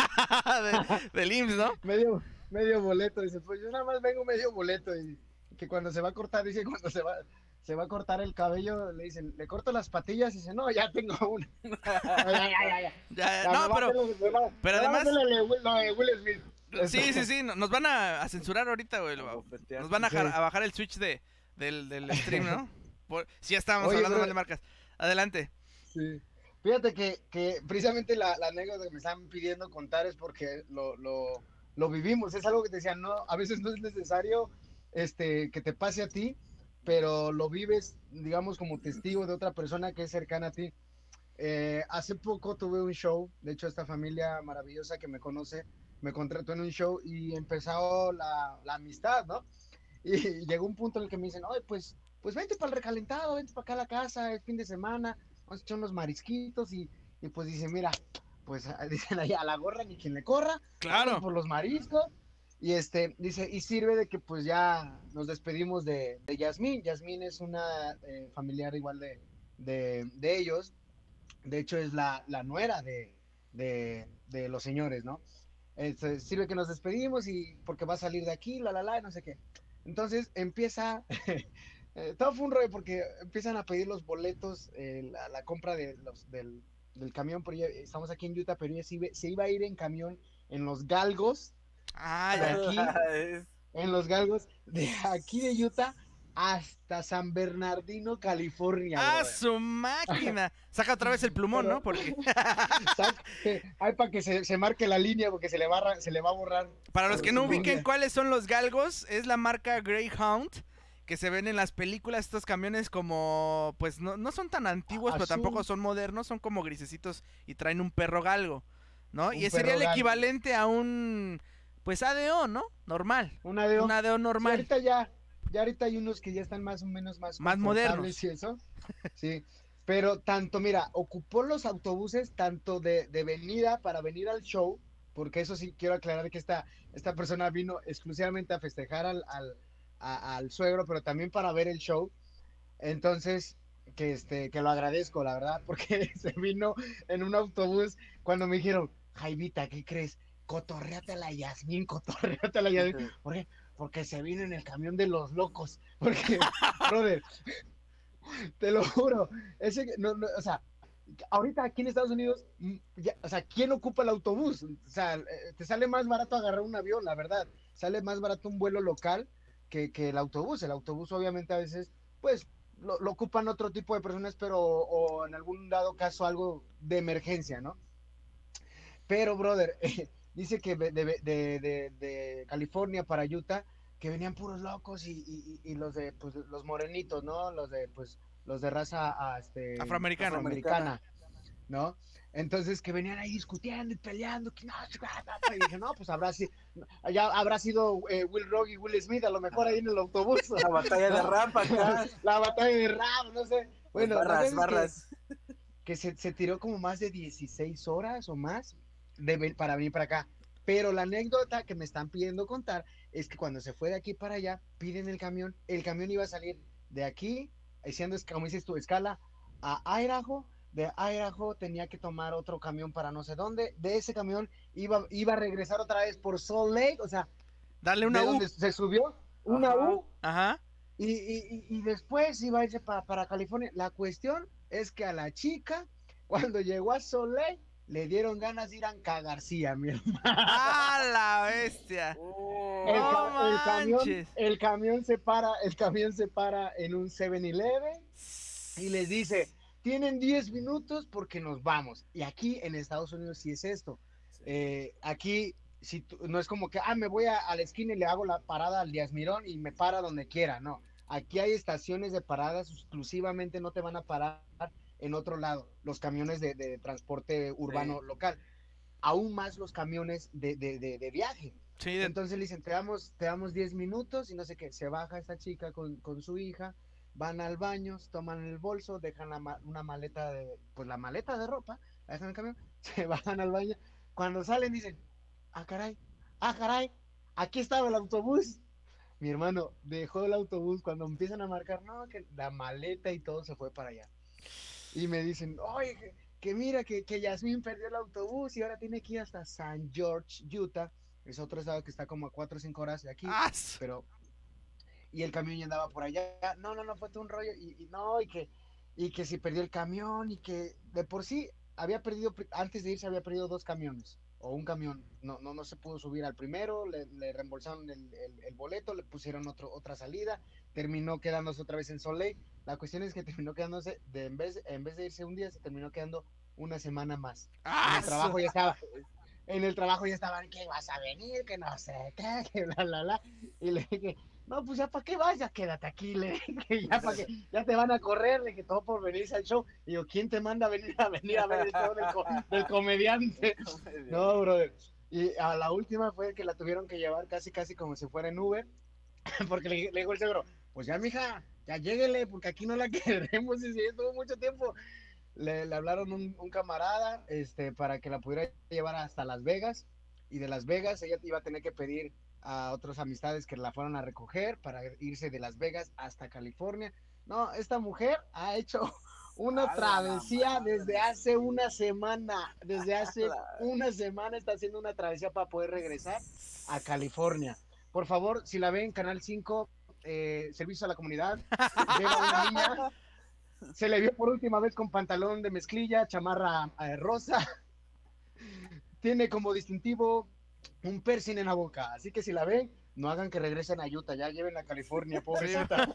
del IMSS, ¿no? Medio boleto, dice, pues yo nada más vengo medio boleto y... que cuando se va a cortar, dice, cuando se va a cortar el cabello, le dicen, le corto las patillas y dice, no, ya tengo una. Ya, no, pero además... Lo de Will Smith. Sí, nos van a censurar ahorita, güey. Nos van a bajar el switch del stream, ¿no? Si ya estábamos hablando mal de marcas. Adelante. Sí. Fíjate que precisamente la anécdota que me están pidiendo contar es porque lo vivimos. Es algo que te decían, no, a veces no es necesario que te pase a ti, pero lo vives, digamos, como testigo de otra persona que es cercana a ti. Hace poco tuve un show, de hecho esta familia maravillosa que me conoce me contrató en un show y empezó la amistad, ¿no? Y llegó un punto en el que me dicen, oye, pues vente para el recalentado, vente para acá a la casa, es fin de semana, vamos a echar unos marisquitos y pues dice, mira, pues dicen allá a la gorra ni quien le corra, claro, por los mariscos. Y dice, y sirve de que pues ya nos despedimos de Yasmín. Yasmín es una familiar igual de ellos. De hecho, es la nuera de los señores, ¿no? Sirve que nos despedimos y porque va a salir de aquí, no sé qué. Entonces empieza, todo fue un rollo porque empiezan a pedir los boletos, la compra del camión, pero estamos aquí en Utah, pero ella se iba a ir en camión en los galgos, de aquí, en los galgos, de aquí de Utah hasta San Bernardino, California. ¡Ah, su máquina! Saca otra vez el plumón, ¿no? Porque hay para que se marque la línea porque se le va a borrar. Para los que no ubiquen cuáles son los galgos, es la marca Greyhound que se ven en las películas. Estos camiones como, pues no son tan antiguos, pero tampoco son modernos, son como grisecitos y traen un perro galgo, ¿no? Y sería el equivalente a un, pues ADO, ¿no? Normal. Un ADO normal. Sí, ahorita hay unos que ya están más o menos más modernos y eso. Sí, pero tanto, mira, ocupó los autobuses tanto de venida para venir al show, porque eso sí quiero aclarar que esta persona vino exclusivamente a festejar al suegro, pero también para ver el show. Entonces, que lo agradezco, la verdad, porque se vino en un autobús cuando me dijeron, Jaivita, ¿qué crees? Cotorréate a la Yasmín. ¿Por qué? Porque se vino en el camión de los locos. Porque, brother, te lo juro, o sea, ahorita aquí en Estados Unidos, o sea, ¿quién ocupa el autobús? O sea, te sale más barato agarrar un avión, la verdad. Sale más barato un vuelo local que el autobús. El autobús, obviamente, a veces, pues, lo ocupan otro tipo de personas, pero o en algún dado caso algo de emergencia, ¿no? Pero, brother, dice que de California para Utah, que venían puros locos y los de, pues, los morenitos, ¿no? Los de raza afroamericana, ¿no? Entonces, que venían ahí discutiendo y peleando, que no, y dije, no, pues ya habrá sido Will Rock y Will Smith, a lo mejor ahí en el autobús. La batalla de rap acá. La batalla de rap, no sé. Bueno, barras. Que se tiró como más de 16 horas o más para venir para acá. Pero la anécdota que me están pidiendo contar es que cuando se fue de aquí para allá, piden el camión iba a salir de aquí, haciendo, como dices tú, escala a Idaho, de Idaho tenía que tomar otro camión para no sé dónde, de ese camión iba a regresar otra vez por Salt Lake, o sea, darle una U. Se subió, una U, ajá. Y después iba a irse para California. La cuestión es que a la chica, cuando llegó a Salt Lake, le dieron ganas de ir a Anca García, mi hermano. ¡Ah, la bestia! El camión se para en un 7-Eleven y les dice, tienen 10 minutos porque nos vamos. Y aquí en Estados Unidos sí es esto. Aquí no es como que, me voy a la esquina y le hago la parada al Díaz Mirón y me para donde quiera, no. Aquí hay estaciones de paradas exclusivamente, no te van a parar en otro lado, los camiones de transporte urbano local, aún más los camiones de viaje. Sí, entonces le dicen, te damos 10 minutos y no sé qué, se baja esta chica con su hija, van al baño, toman el bolso, dejan una maleta la maleta de ropa, la dejan en el camión, se bajan al baño, cuando salen dicen, caray, aquí estaba el autobús. Mi hermano dejó el autobús cuando empiezan a marcar, no, que la maleta y todo se fue para allá. Y me dicen, oye, que mira, que Yasmín perdió el autobús y ahora tiene que ir hasta San George, Utah. Es otro estado que está como a 4 o 5 horas de aquí. Pero, y el camión ya andaba por allá. No, fue todo un rollo. Y que si perdió el camión y que de por sí había perdido, antes de irse había perdido 2 camiones. o un camión, no se pudo subir al primero, le reembolsaron el boleto, le pusieron otra salida, terminó quedándose otra vez en Salt Lake. La cuestión es que terminó quedándose, en vez de irse un día, se terminó quedando una semana más. En el trabajo ya estaban, que vas a venir, que no sé qué, que bla, bla, bla. Y le dije, no, pues ya para qué vas, ya quédate aquí, le dije, ya te van a correr, le dije, todo por venirse al show. Y yo, ¿quién te manda a venir a ver el show del comediante? No, brother. Y a la última fue que la tuvieron que llevar casi como si fuera en Uber, porque le dijo el seguro, pues ya, mija, ya lléguele, porque aquí no la queremos, y si estuvo mucho tiempo. Le hablaron un camarada para que la pudiera llevar hasta Las Vegas, y de Las Vegas ella iba a tener que pedir a otras amistades que la fueran a recoger para irse de Las Vegas hasta California. No, esta mujer ha hecho una travesía desde hace una semana. Desde hace una semana está haciendo una travesía para poder regresar a California. Por favor, si la ven, Canal 5, Servicio a la Comunidad, lleva una niña. Se le vio por última vez con pantalón de mezclilla, chamarra rosa. Tiene como distintivo un piercing en la boca. Así que si la ven, no hagan que regresen a Utah, ya lleven a California, pobrecita.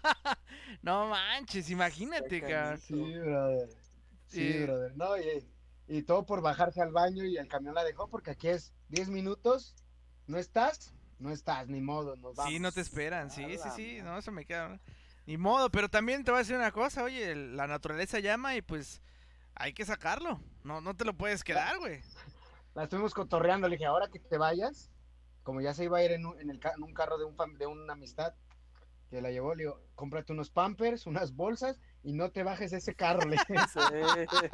No manches, imagínate, cabrón. Sí, brother. Sí, brother. No, y todo por bajarse al baño, y el camión la dejó, porque aquí es 10 minutos. No estás, ni modo, nos vamos. Sí, no te esperan, sí, no, eso me queda... Ni modo, pero también te voy a decir una cosa, oye, la naturaleza llama y pues hay que sacarlo, no te lo puedes quedar, güey. La estuvimos cotorreando, le dije, ahora que te vayas, como ya se iba a ir en un carro de una amistad que la llevó, le digo, cómprate unos Pampers, unas bolsas, y no te bajes de ese carro, le dije.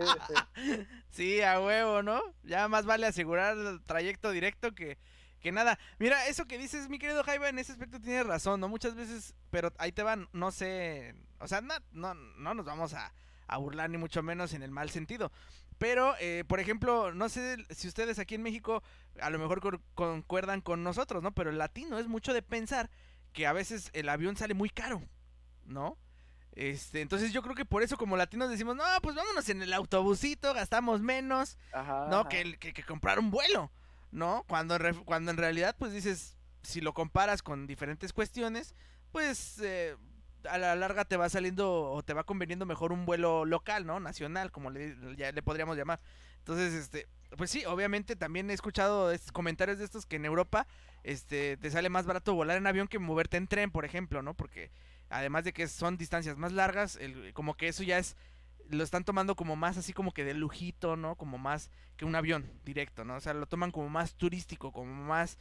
Sí, a huevo, ¿no? Ya más vale asegurar el trayecto directo que nada. Mira, eso que dices, mi querido Jaiba, en ese aspecto tienes razón, ¿no? Muchas veces, pero ahí te van, no sé, o sea, no nos vamos a burlar ni mucho menos en el mal sentido. Pero, por ejemplo, no sé si ustedes aquí en México a lo mejor concuerdan con nosotros, ¿no? Pero el latino es mucho de pensar que a veces el avión sale muy caro, ¿no? Entonces yo creo que por eso como latinos decimos, no, pues vámonos en el autobusito, gastamos menos, ¿no? Ajá. Que comprar un vuelo, ¿no? Cuando en realidad, pues dices, si lo comparas con diferentes cuestiones, pues a la larga te va saliendo o te va conveniendo mejor un vuelo local, ¿no? Nacional, como ya le podríamos llamar. Entonces, pues sí, obviamente también he escuchado comentarios de estos que en Europa te sale más barato volar en avión que moverte en tren, por ejemplo, ¿no? Porque además de que son distancias más largas, como que eso ya lo están tomando como más así como que de lujito, ¿no? Como más que un avión directo, ¿no? O sea, lo toman como más turístico, como más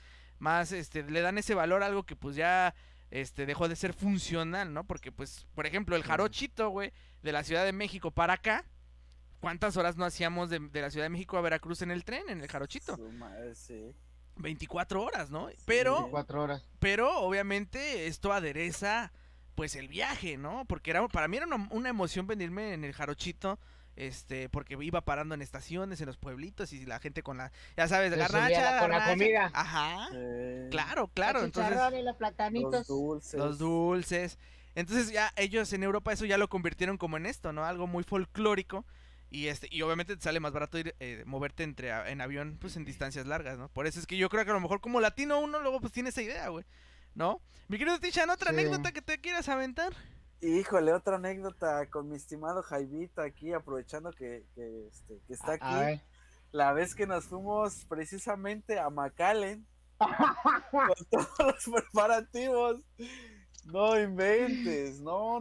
le dan ese valor a algo que pues ya dejó de ser funcional, ¿no? Porque pues, por ejemplo, el jarochito, güey, de la Ciudad de México para acá, ¿cuántas horas no hacíamos de la Ciudad de México a Veracruz en el tren, en el jarochito? Sí. 24 horas, ¿no? Sí, 24 horas. Pero obviamente esto adereza pues el viaje, ¿no? Porque para mí era una emoción venirme en el jarochito, porque iba parando en estaciones, en los pueblitos, y la gente con ya sabes, garnacha, con la comida. Ajá. Claro. Entonces, los platanitos. Los dulces. Entonces ya ellos en Europa eso ya lo convirtieron como en esto, ¿no? Algo muy folclórico. Y obviamente te sale más barato moverte en avión, pues en distancias largas, ¿no? Por eso es que yo creo que a lo mejor como latino uno luego pues tiene esa idea, güey, ¿no? Mi querido Tishan, ¿otra anécdota que te quieras aventar? Híjole, otra anécdota con mi estimado Jaivita aquí, aprovechando que está aquí. La vez que nos fuimos precisamente a McAllen con todos los preparativos. No inventes, no.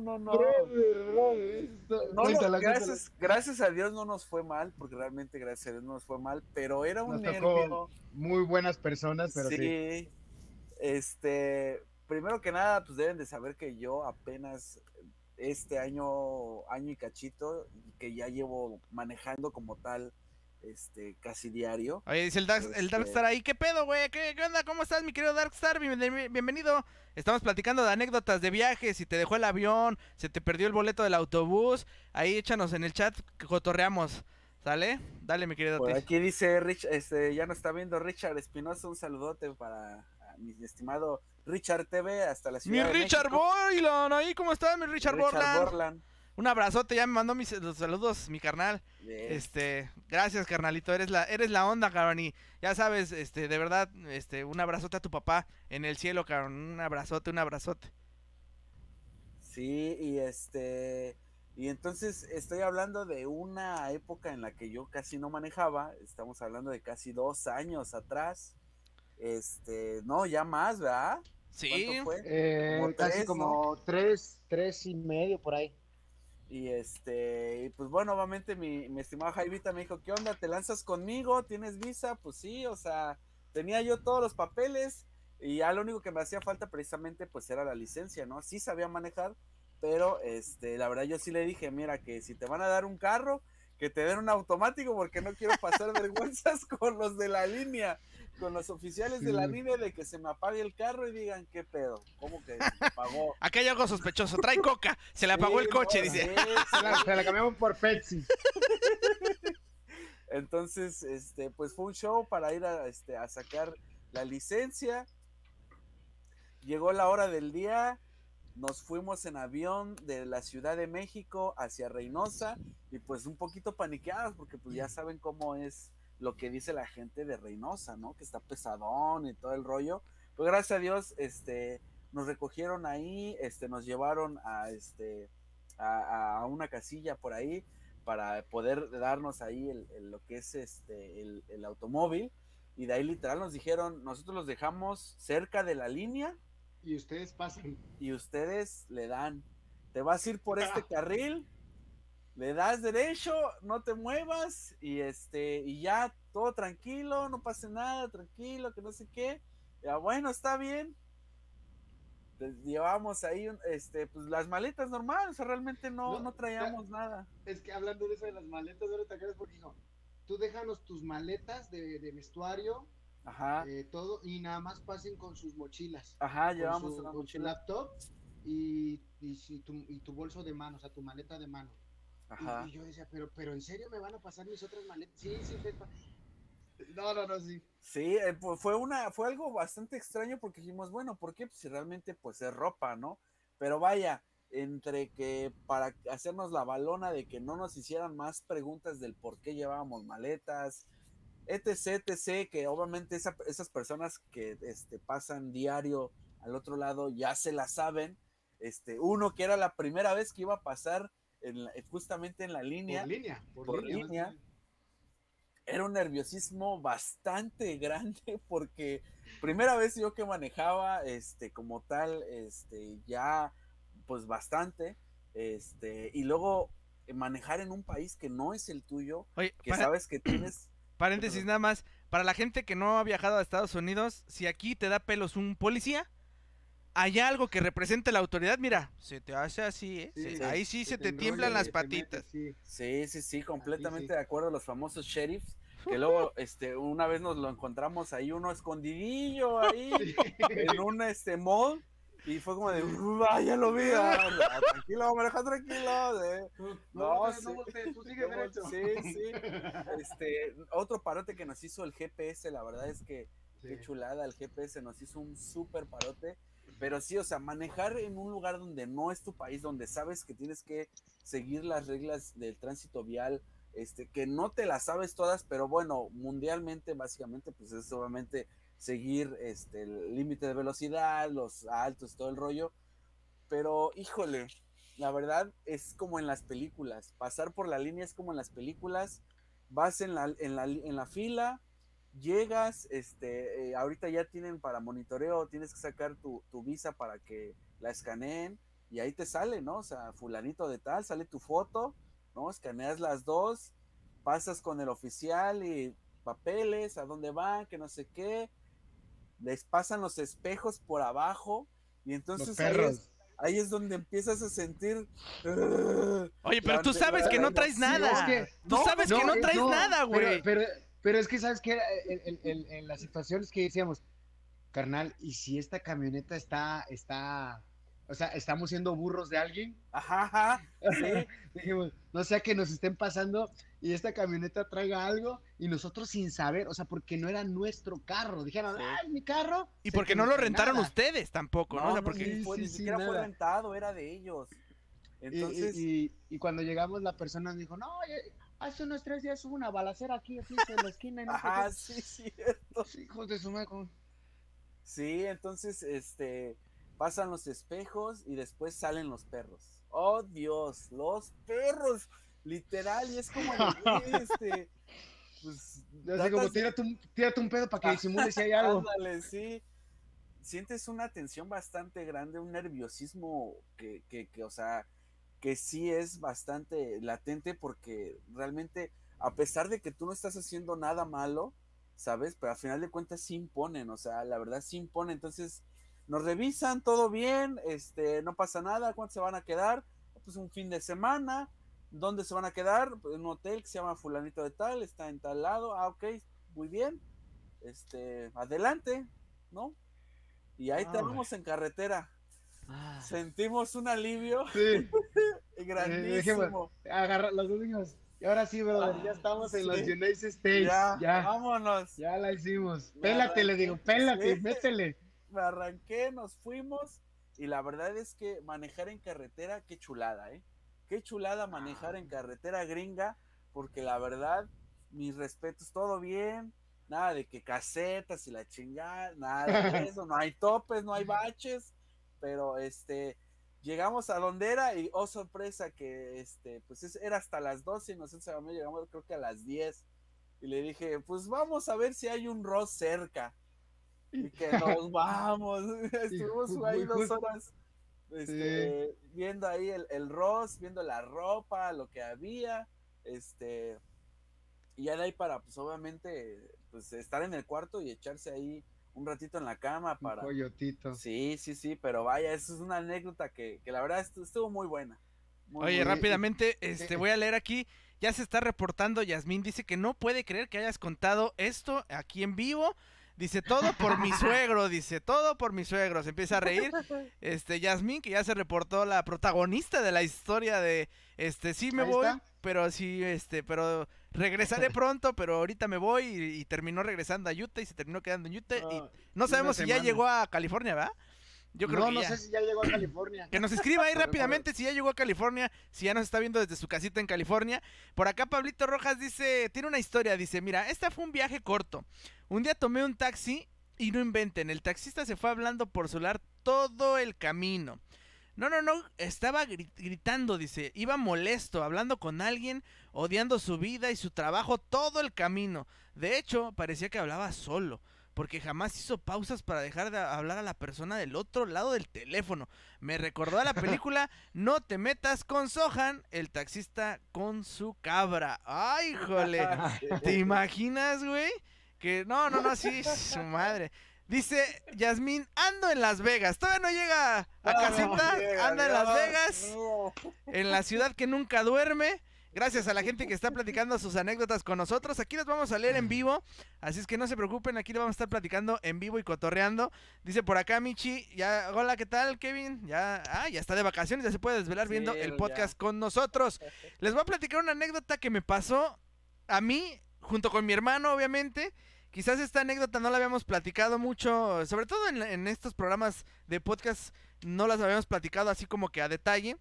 Gracias a Dios no nos fue mal, porque realmente gracias a Dios no nos fue mal, pero era un nervio. Muy buenas personas, pero sí. Primero que nada, pues deben de saber que yo apenas este año y cachito, que ya llevo manejando como tal, casi diario. Oye, dice el Darkstar ahí, ¿qué pedo, güey? ¿Qué onda? ¿Cómo estás, mi querido Darkstar? Bienvenido. Estamos platicando de anécdotas de viajes, si te dejó el avión, se te perdió el boleto del autobús, ahí échanos en el chat, que cotorreamos, ¿sale? Dale, mi querido Tish. Aquí dice Rich, ya nos está viendo Richard Espinosa, un saludote para mi estimado Richard TV hasta la Ciudad de Richard México. Borland, ahí, ¿cómo estás, mi Richard Borland? Un abrazote, ya me mandó los saludos mi carnal. Gracias, carnalito, eres la onda, cabrón, y ya sabes, de verdad, un abrazote a tu papá en el cielo, cabrón, un abrazote. Sí, y entonces estoy hablando de una época en la que yo casi no manejaba, estamos hablando de casi 2 años atrás, no, ya más, ¿verdad? Sí. ¿Cuánto fue? Como casi 3, como ¿no? 3 y medio por ahí. Y pues bueno, obviamente mi estimado Jaivita me dijo, ¿qué onda? ¿Te lanzas conmigo? ¿Tienes visa? Pues sí, o sea, tenía yo todos los papeles y ya lo único que me hacía falta precisamente pues era la licencia, ¿no? Sí sabía manejar, pero la verdad yo sí le dije, mira, que si te van a dar un carro, que te den un automático porque no quiero pasar vergüenzas con los de la línea, con los oficiales de la línea, de que se me apague el carro y digan, ¿qué pedo? ¿Cómo que se me apagó? Acá hay algo sospechoso, trae coca, se le apagó el coche, dice. Se la cambiamos por Pepsi. Entonces, pues fue un show para ir a sacar la licencia. Llegó la hora del día, nos fuimos en avión de la Ciudad de México hacia Reynosa y pues un poquito paniqueados porque pues ya saben cómo es lo que dice la gente de Reynosa, ¿no? Que está pesadón y todo el rollo. Pues gracias a Dios, nos recogieron ahí, nos llevaron a una casilla por ahí para poder darnos ahí lo que es el automóvil, y de ahí literal nos dijeron, nosotros los dejamos cerca de la línea y ustedes pasan y ustedes le dan, te vas a ir por este carril, le das derecho, no te muevas y ya todo tranquilo, no pase nada, tranquilo, que no sé qué. Ya, bueno, está bien. Llevábamos ahí pues las maletas normales, o sea, realmente no traíamos nada. Es que hablando de eso de las maletas, ahora te acuerdas porque dijo, tú déjanos tus maletas de vestuario, ajá, todo, y nada más pasen con sus mochilas. Ajá, llevamos una mochila, su laptop y tu bolso de mano, o sea, tu maleta de mano. Ajá. Y yo decía, pero ¿en serio me van a pasar mis otras maletas? Sí, sí. Sí, pues fue algo bastante extraño porque dijimos, bueno, ¿por qué? Pues si realmente pues es ropa, ¿no? Pero vaya, entre que para hacernos la balona de que no nos hicieran más preguntas del por qué llevábamos maletas, etc, que obviamente esas personas que pasan diario al otro lado ya se la saben, uno que era la primera vez que iba a pasar justamente en la línea, por línea. Era un nerviosismo bastante grande porque primera vez yo que manejaba como tal, ya pues bastante, y luego manejar en un país que no es el tuyo. Oye, que sabes que tienes... Paréntesis nada más, para la gente que no ha viajado a Estados Unidos, si aquí te da pelos un policía, hay algo que represente la autoridad, mira, se te hace así, ¿eh? Sí, ahí sí se te tiemblan las patitas. Sí, completamente de acuerdo, los famosos sheriffs, que luego una vez nos lo encontramos ahí, uno escondidillo ahí, en un mall, y fue como de, ya lo vi, tranquilo, maneja tranquilo, tú sigue derecho. Sí, otro parote que nos hizo el GPS, la verdad es que qué chulada, el GPS nos hizo un súper parote. Pero sí, o sea, manejar en un lugar donde no es tu país, donde sabes que tienes que seguir las reglas del tránsito vial, que no te las sabes todas, pero bueno, mundialmente, básicamente, pues es obviamente seguir el límite de velocidad, los altos, todo el rollo. Pero, híjole, la verdad es como en las películas. Pasar por la línea es como en las películas. Vas en la fila, llegas, ahorita ya tienen para monitoreo, tienes que sacar tu visa para que la escaneen y ahí te sale, ¿no? O sea, fulanito de tal, sale tu foto, ¿no? Escaneas las dos, pasas con el oficial y papeles, a dónde van, que no sé qué, les pasan los espejos por abajo y entonces ahí es donde empiezas a sentir... Oye, pero tú sabes que no traes nada. Tú sabes que no traes nada, güey. Pero es que, ¿sabes qué? En las situaciones que decíamos, carnal, ¿y si esta camioneta o sea, estamos siendo burros de alguien? Ajá, sí. Dijimos, no sea que nos estén pasando y esta camioneta traiga algo y nosotros sin saber, o sea, porque no era nuestro carro. Dijeron, ¡ay, mi carro! Y porque no lo rentaron ustedes tampoco, ¿no? O sea, porque ni siquiera fue rentado, era de ellos. Entonces... Y cuando llegamos la persona nos dijo, no, hace unos 3 días hubo una balacera aquí en la esquina. Y no sí, cierto. Sí, hijos de su madre. Sí, entonces, pasan los espejos y después salen los perros. ¡Oh, Dios! ¡Los perros! Literal, y es como pues... Así como, tírate un pedo para que disimule si hay algo. Ándale, sí. Sientes una tensión bastante grande, un nerviosismo que, o sea, que sí es bastante latente, porque realmente, a pesar de que tú no estás haciendo nada malo, ¿sabes? Pero al final de cuentas sí imponen, o sea, la verdad sí imponen. Entonces, nos revisan, todo bien, no pasa nada. ¿Cuántos se van a quedar? Pues un fin de semana. ¿Dónde se van a quedar? Pues en un hotel que se llama fulanito de tal, está en tal lado. Ah, ok, muy bien. Adelante, ¿no? Y ahí vamos en carretera. Sentimos un alivio grandísimo. Agarra los dos niños. Y ahora sí, brother, ya estamos en los United States. Ya, vámonos. Ya la hicimos. Pélate, le digo, pélate, métele. Me arranqué, nos fuimos. Y la verdad es que manejar en carretera, qué chulada, ¿eh? Qué chulada manejar en carretera gringa, porque la verdad, mis respetos, todo bien. Nada de que casetas y la chingada, nada de eso, no hay topes, no hay baches, pero llegamos a donde era y oh sorpresa que pues era hasta las 12 y nosotros llegamos creo que a las 10 y le dije, pues vamos a ver si hay un Ross cerca y que nos vamos. Estuvimos ahí 2 horas viendo ahí el Ross, viendo la ropa, lo que había, y ya de ahí para, pues obviamente, pues estar en el cuarto y echarse ahí un ratito en la cama para... Un coyotito. Sí, pero vaya, eso es una anécdota que la verdad estuvo muy buena. Oye, rápidamente, voy a leer aquí, ya se está reportando, Yasmín dice que no puede creer que hayas contado esto aquí en vivo. Dice, todo por mi suegro, todo por mi suegro. Se empieza a reír. Yasmín, que ya se reportó la protagonista de la historia de, sí me voy, pero sí, pero regresaré pronto, pero ahorita me voy, y terminó regresando a Utah y se terminó quedando en Utah. Y no sabemos si ya llegó a California, ¿verdad? Yo creo que no sé si ya llegó a California. Que nos escriba ahí rápidamente si ya llegó a California, si ya nos está viendo desde su casita en California. Por acá Pablito Rojas dice, tiene una historia, dice, mira, esta fue un viaje corto. Un día tomé un taxi y no inventen, el taxista se fue hablando por celular todo el camino. No, estaba gritando, dice, iba molesto, hablando con alguien, odiando su vida y su trabajo todo el camino. De hecho, parecía que hablaba solo, porque jamás hizo pausas para dejar de hablar a la persona del otro lado del teléfono. Me recordó a la película No te metas con Sohan, el taxista con su cabra. ¡Ay, jole! ¿Te imaginas, güey? Que no, sí, su madre. Dice Yasmín, ando en Las Vegas. Todavía no llega a casita, anda en Las Vegas, en la ciudad que nunca duerme. Gracias a la gente que está platicando sus anécdotas con nosotros. Aquí las vamos a leer en vivo, así es que no se preocupen, aquí le vamos a estar platicando en vivo y cotorreando. Dice por acá Michi, ya, hola, ¿qué tal, Kevin? Ya está de vacaciones, ya se puede desvelar viendo el podcast con nosotros. Les voy a platicar una anécdota que me pasó a mí, junto con mi hermano, obviamente. Quizás esta anécdota no la habíamos platicado mucho, sobre todo en estos programas de podcast, no las habíamos platicado así como que a detalle.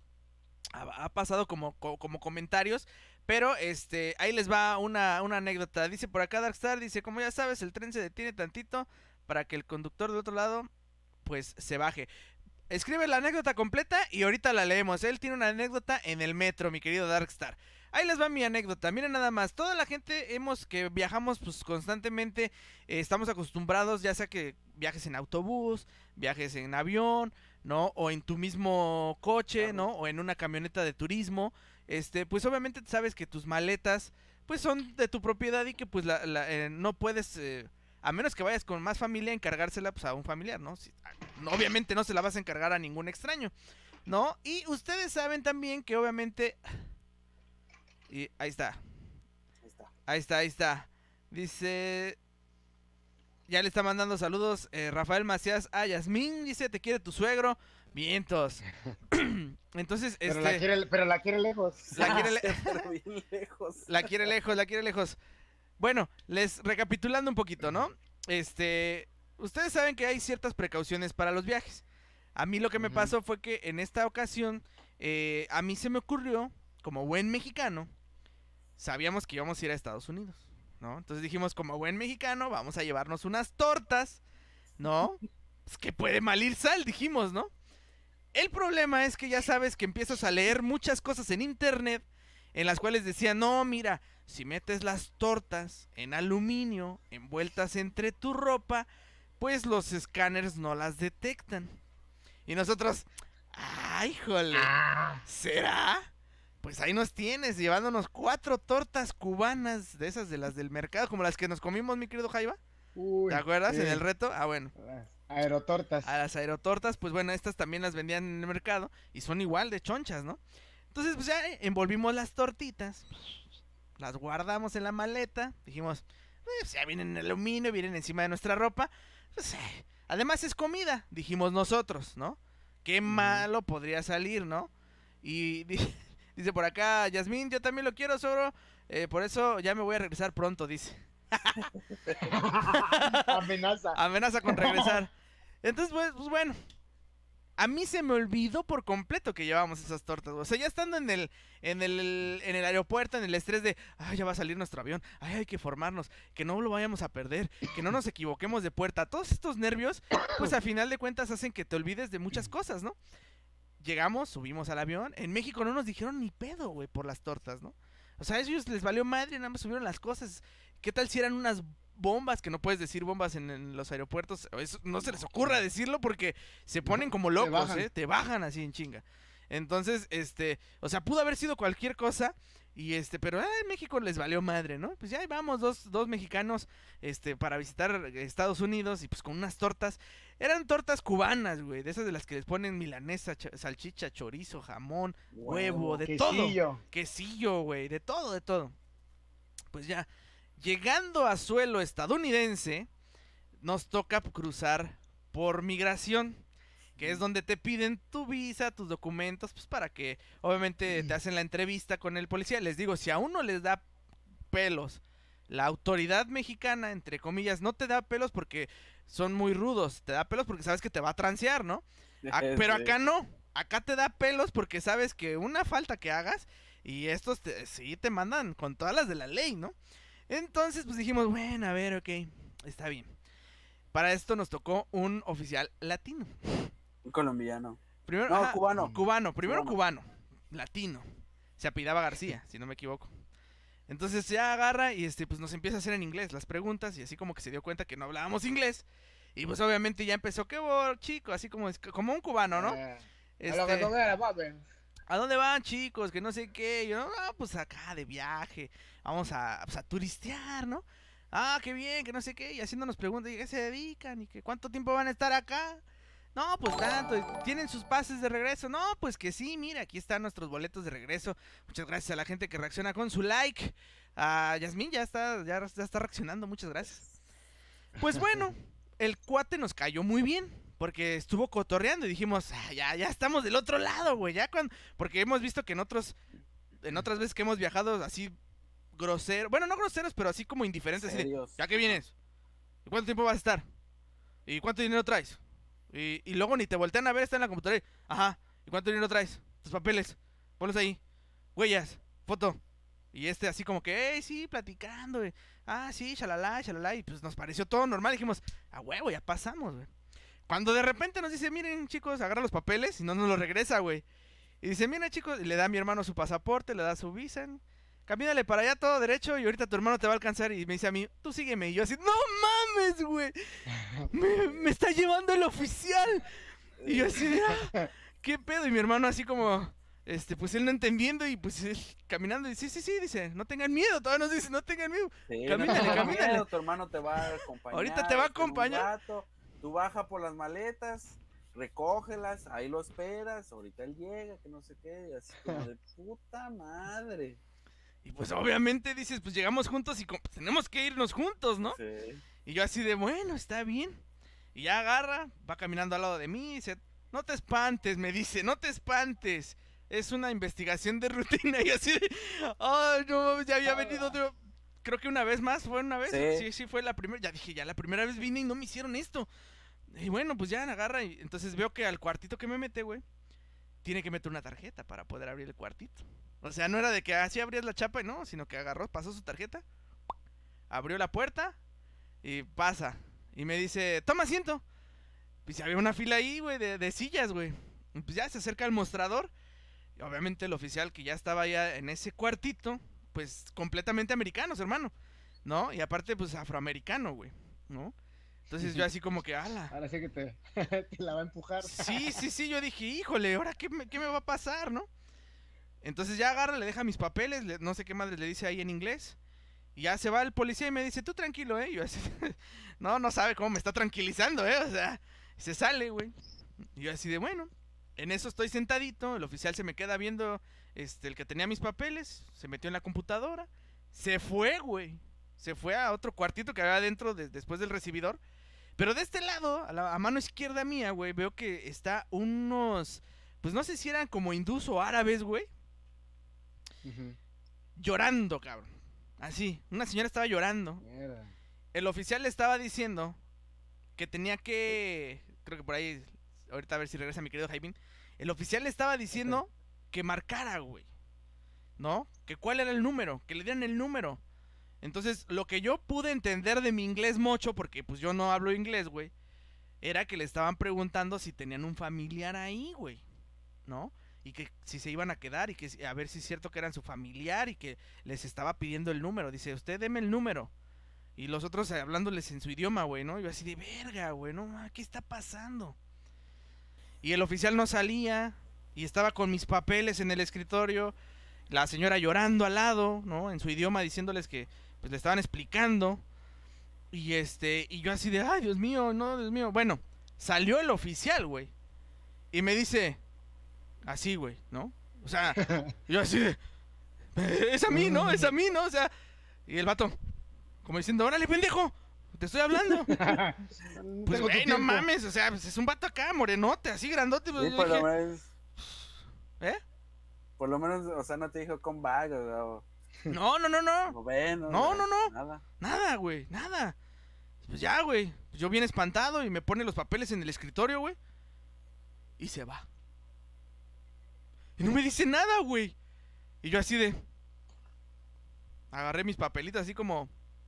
Ha pasado como comentarios, pero ahí les va una anécdota. Dice por acá Darkstar, dice, como ya sabes, el tren se detiene tantito para que el conductor del otro lado pues se baje. Escribe la anécdota completa y ahorita la leemos. Él tiene una anécdota en el metro, mi querido Darkstar. Ahí les va mi anécdota, miren nada más. Toda la gente que viajamos pues constantemente, estamos acostumbrados, ya sea que viajes en autobús, viajes en avión, ¿no? O en tu mismo coche, ¿no? O en una camioneta de turismo. Pues obviamente sabes que tus maletas pues son de tu propiedad y que pues no puedes, a menos que vayas con más familia, encargársela pues a un familiar, ¿no? Obviamente no se la vas a encargar a ningún extraño, ¿no? Y ustedes saben también que obviamente... Y ahí está. Dice... Ya le está mandando saludos Rafael Macías a Yasmín, dice, te quiere tu suegro. Vientos. Entonces, pero la quiere lejos. La quiere lejos. Bueno, recapitulando un poquito, ¿no? Ustedes saben que hay ciertas precauciones para los viajes. A mí lo que me pasó fue que en esta ocasión a mí se me ocurrió, como buen mexicano, sabíamos que íbamos a ir a Estados Unidos, ¿no? Entonces dijimos, como buen mexicano, vamos a llevarnos unas tortas, ¿no? Pues que puede mal ir sal, dijimos, ¿no? El problema es que ya sabes que empiezas a leer muchas cosas en internet en las cuales decían, no, mira, si metes las tortas en aluminio envueltas entre tu ropa, pues los escáneres no las detectan. Y nosotros, ¡ay, jole! ¿Será? Pues ahí nos tienes, llevándonos 4 tortas cubanas, de esas de las del mercado, como las que nos comimos, mi querido Jaiba. ¿Te acuerdas? Sí. En el reto. Ah, bueno. Aerotortas. A las aerotortas, pues bueno, estas también las vendían en el mercado y son igual de chonchas, ¿no? Entonces, pues ya envolvimos las tortitas, las guardamos en la maleta, dijimos, pues ya vienen en aluminio, vienen encima de nuestra ropa, pues además es comida, dijimos nosotros, ¿no? Qué malo podría salir, ¿no? Y dice por acá, Yasmín, yo también lo quiero, Zoro, por eso ya me voy a regresar pronto, dice. Amenaza. Amenaza con regresar. Entonces, pues bueno, a mí se me olvidó por completo que llevábamos esas tortas. O sea, ya estando en el aeropuerto, en el estrés de, ay, ya va a salir nuestro avión, ay, hay que formarnos, que no lo vayamos a perder, que no nos equivoquemos de puerta. Todos estos nervios, pues a final de cuentas hacen que te olvides de muchas cosas, ¿no? Llegamos, subimos al avión. En México no nos dijeron ni pedo, güey, por las tortas, ¿no? O sea, a ellos les valió madre, nada más subieron las cosas. ¿Qué tal si eran unas bombas? Que no puedes decir bombas en los aeropuertos. Eso no se les ocurra decirlo porque se ponen como locos, te bajan así en chinga. Entonces, o sea, pudo haber sido cualquier cosa. Y pero en México les valió madre, ¿no? Pues ya ahí vamos, dos mexicanos para visitar Estados Unidos y pues con unas tortas. Eran tortas cubanas, güey, de esas de las que les ponen milanesa, salchicha, chorizo, jamón, huevo, de quesillo. Todo. Quesillo, güey, de todo, de todo. Pues ya, llegando a suelo estadounidense, nos toca cruzar por migración, que es donde te piden tu visa, tus documentos, pues para que obviamente te hacen la entrevista con el policía. Les digo, si a uno les da pelos, la autoridad mexicana, entre comillas, no te da pelos porque son muy rudos, te da pelos porque sabes que te va a transear, ¿no? Pero acá no, acá te da pelos porque sabes que una falta que hagas y estos sí te mandan con todas las de la ley, ¿no? Entonces pues dijimos, bueno, a ver, ok, está bien. Para esto nos tocó un oficial latino. Un colombiano. Primero, no, cubano. Cubano, latino. Se apellidaba García, si no me equivoco. Entonces ya agarra y pues nos empieza a hacer en inglés las preguntas y así como que se dio cuenta que no hablábamos inglés. Y pues obviamente ya empezó, qué bueno, chico, así como un cubano, ¿no? ¿A dónde van, chicos? Que no sé qué. Yo, no, pues acá de viaje. Vamos a turistear, ¿no? Ah, qué bien, que no sé qué. Y haciéndonos preguntas, ¿y qué se dedican? ¿Y que cuánto tiempo van a estar acá? No, pues tanto. ¿Tienen sus pases de regreso? No, pues que sí, mira, aquí están nuestros boletos de regreso. Muchas gracias a la gente que reacciona con su like. Yasmín ya está reaccionando, muchas gracias. Pues bueno, el cuate nos cayó muy bien, porque estuvo cotorreando y dijimos, ya estamos del otro lado, güey. Porque hemos visto que en otras veces que hemos viajado así groseros, bueno, no groseros, pero así como indiferentes. Así de, ¿ya qué vienes? ¿Y cuánto tiempo vas a estar? ¿Y cuánto dinero traes? Y luego ni te voltean a ver, está en la computadora. Ajá, ¿y cuánto dinero traes? Tus papeles, ponlos ahí. Huellas, foto. Y así como que, sí, platicando, güey. Sí, shalala. Y pues nos pareció todo normal. Dijimos, huevo, ya pasamos, güey. Cuando de repente nos dice, miren, chicos, agarra los papeles y no nos los regresa, güey. Y dice, miren, chicos, y le da a mi hermano su pasaporte, le da su visa. Camínale para allá todo derecho y ahorita tu hermano te va a alcanzar. Y me dice a mí, tú sígueme. Y yo así, no mames, güey. Me está llevando el oficial. Y yo así, ¿qué pedo? Y mi hermano así como, pues él no entendiendo y pues él caminando. Y sí, dice, no tengan miedo. Todavía nos dice, no tengan miedo. Sí, camínale. Tu hermano te va a acompañar. Ahorita te va a acompañar. Tú baja por las maletas, recógelas, ahí lo esperas. Ahorita él llega, que no sé qué. Y así como de puta madre. Y pues obviamente dices, pues llegamos juntos y tenemos que irnos juntos, ¿no? Sí. Y yo así de, bueno, está bien. Y ya agarra, va caminando al lado de mí y dice, no te espantes, me dice, no te espantes. Es una investigación de rutina. Y así de, ay, no, ya había venido creo que una vez más, ¿fue una vez? Sí, fue la primera. Ya dije, ya la primera vez vine y no me hicieron esto. Y bueno, pues ya agarra y entonces veo que al cuartito que me mete, güey, tiene que meter una tarjeta para poder abrir el cuartito. O sea, no era de que así abrías la chapa y no, sino que agarró, pasó su tarjeta, abrió la puerta y pasa. Y me dice, toma asiento. Pues había una fila ahí, güey, de sillas, güey. Y pues ya se acerca al mostrador. Y obviamente el oficial que ya estaba ya en ese cuartito, pues completamente americanos, hermano, ¿no? Y aparte, pues afroamericano, güey, ¿no? Entonces yo así como que, ala. Ahora sí que te la va a empujar. Sí, yo dije, híjole, ¿ahora qué me va a pasar, no? Entonces ya agarra, le deja mis papeles, no sé qué madre le dice ahí en inglés. Y ya se va el policía y me dice, tú tranquilo, ¿eh? Y yo así, no sabe cómo me está tranquilizando, ¿eh? O sea, se sale, güey. Y yo así de, bueno, en eso estoy sentadito, el oficial se me queda viendo, el que tenía mis papeles, se metió en la computadora, se fue, güey. Se fue a otro cuartito que había adentro después del recibidor. Pero de este lado, a mano izquierda mía, güey, veo que está unos, pues no sé si eran como hindús o árabes, güey. Llorando, cabrón. Así, una señora estaba llorando. Mierda. El oficial le estaba diciendo que tenía que, creo que por ahí, ahorita a ver si regresa mi querido Jaimín. El oficial le estaba diciendo que marcara, güey, ¿no? Que cuál era el número, que le dieran el número. Entonces, lo que yo pude entender de mi inglés mocho, porque pues yo no hablo inglés, güey, era que le estaban preguntando si tenían un familiar ahí, güey, ¿no? Y que si se iban a quedar y que a ver si es cierto que eran su familiar y que les estaba pidiendo el número. Dice, usted deme el número. Y los otros hablándoles en su idioma, güey, ¿no? Yo así de verga, güey, ¿no? ¿Qué está pasando? Y el oficial no salía y estaba con mis papeles en el escritorio. La señora llorando al lado, ¿no? En su idioma diciéndoles que pues le estaban explicando. Y y yo así de, ay, Dios mío, no, Dios mío. Bueno, salió el oficial, güey. Y me dice, así, güey, ¿no? O sea, yo así de, es a mí, ¿no? Es a mí, ¿no? O sea, y el vato, como diciendo, órale, pendejo, te estoy hablando. Pues, güey, no mames, o sea, pues es un vato acá, morenote, así grandote. Pues, sí, por lo menos. ¿Eh? Por lo menos, o sea, no te dijo come back, o No. o ven, No. Nada. Nada, güey, nada. Pues ya, güey. Yo bien espantado y me pone los papeles en el escritorio, güey. Y se va. Y no me dice nada, güey. Y yo así de... Agarré mis papelitos así como...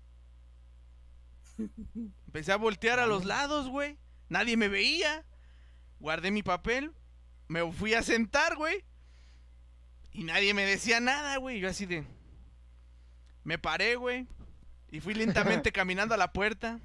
Empecé a voltear a los lados, güey. Nadie me veía. Guardé mi papel. Me fui a sentar, güey. Y nadie me decía nada, güey. Yo así de... Me paré, güey. Y fui lentamente caminando a la puerta.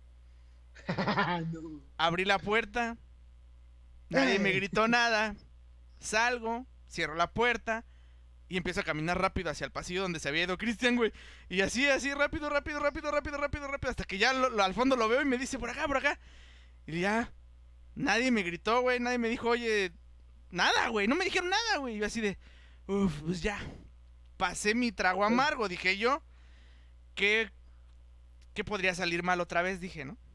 No. Abrí la puerta. Nadie me gritó nada. Salgo, cierro la puerta y empiezo a caminar rápido hacia el pasillo donde se había ido Cristian, güey. Y así, rápido. Hasta que ya al fondo lo veo y me dice, por acá. Y ya, nadie me gritó, güey. Nadie me dijo, oye, nada, güey. No me dijeron nada, güey. Y yo así de, pues ya. Pasé mi trago amargo, dije yo. ¿Qué podría salir mal otra vez? Dije, ¿no?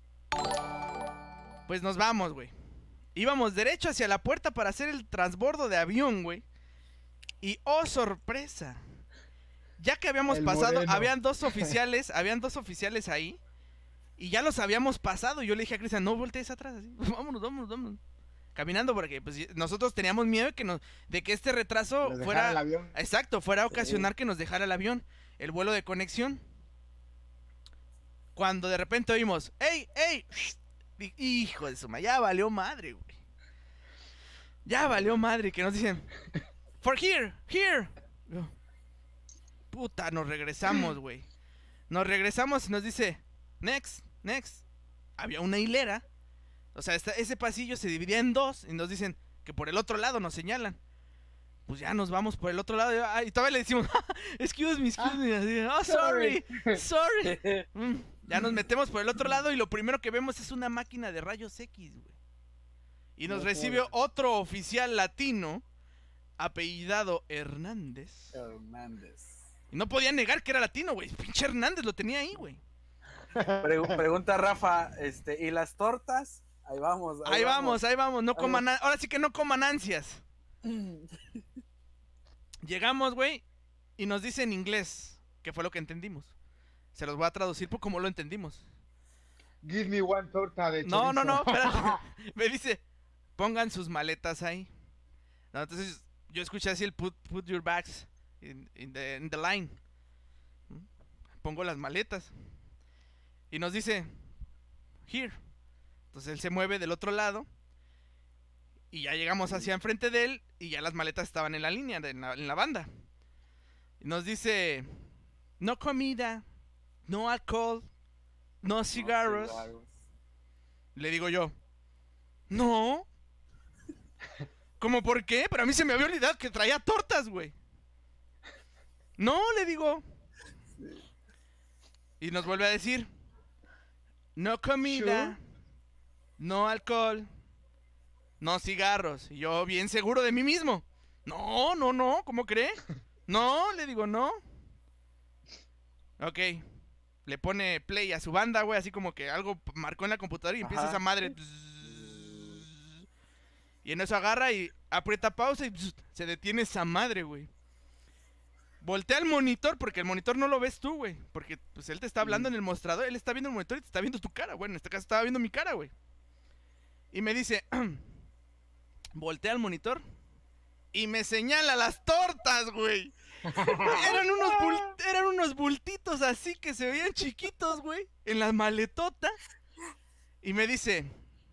Pues nos vamos, güey. Íbamos derecho hacia la puerta para hacer el transbordo de avión, güey. Y ¡oh, sorpresa! Ya que habíamos pasado, habían dos oficiales ahí. Y ya los habíamos pasado. Y yo le dije a Cristian, no voltees atrás, así. Vámonos. Caminando porque pues nosotros teníamos miedo de que este retraso fuera el avión. Exacto, fuera a ocasionar que nos dejara el avión, el vuelo de conexión. Cuando de repente oímos, ¡ey! Hijo de su madre, ya valió madre, güey. Ya valió madre, que nos dicen, for here. Puta, nos regresamos, güey. Nos regresamos y nos dice, next. Había una hilera. O sea, ese pasillo se dividía en dos. Y nos dicen que por el otro lado nos señalan. Pues ya nos vamos por el otro lado. Y todavía le decimos, excuse me. Así, sorry. Ya nos metemos por el otro lado. Y lo primero que vemos es una máquina de rayos X, güey. Y nos recibe otro oficial latino, apellidado Hernández. Y no podía negar que era latino, güey. Pinche Hernández lo tenía ahí, güey. Pregunta Rafa, ¿y las tortas? Ahí vamos. No coman, ahora sí que no coman ansias. Llegamos, güey, y nos dice en inglés, que fue lo que entendimos. Se los voy a traducir por cómo lo entendimos. Give me one torta de chorizo. No, espérate. Me dice, pongan sus maletas ahí. No, entonces yo escuché así el put your bags in the line. Pongo las maletas. Y nos dice, here. Entonces él se mueve del otro lado. Y ya llegamos hacia enfrente de él. Y ya las maletas estaban en la línea, en la banda. Y nos dice, no comida, no alcohol, no cigarros. Le digo yo, no. ¿Cómo por qué? Pero a mí se me había olvidado que traía tortas, güey. No, le digo. Y nos vuelve a decir, no comida, no alcohol, no cigarros. Y yo bien seguro de mí mismo. No, ¿cómo cree? No, le digo, no. Ok. Le pone play a su banda, güey, así como que algo marcó en la computadora y empieza esa madre. Y en eso agarra y aprieta pausa y se detiene esa madre, güey. Voltea al monitor, porque el monitor no lo ves tú, güey. Porque pues él te está hablando en el mostrador, él está viendo el monitor y te está viendo tu cara, güey. En este caso estaba viendo mi cara, güey. Y me dice, voltea al monitor y me señala las tortas, güey. Eran unos bultitos así que se veían chiquitos, güey, en la maletota. Y me dice,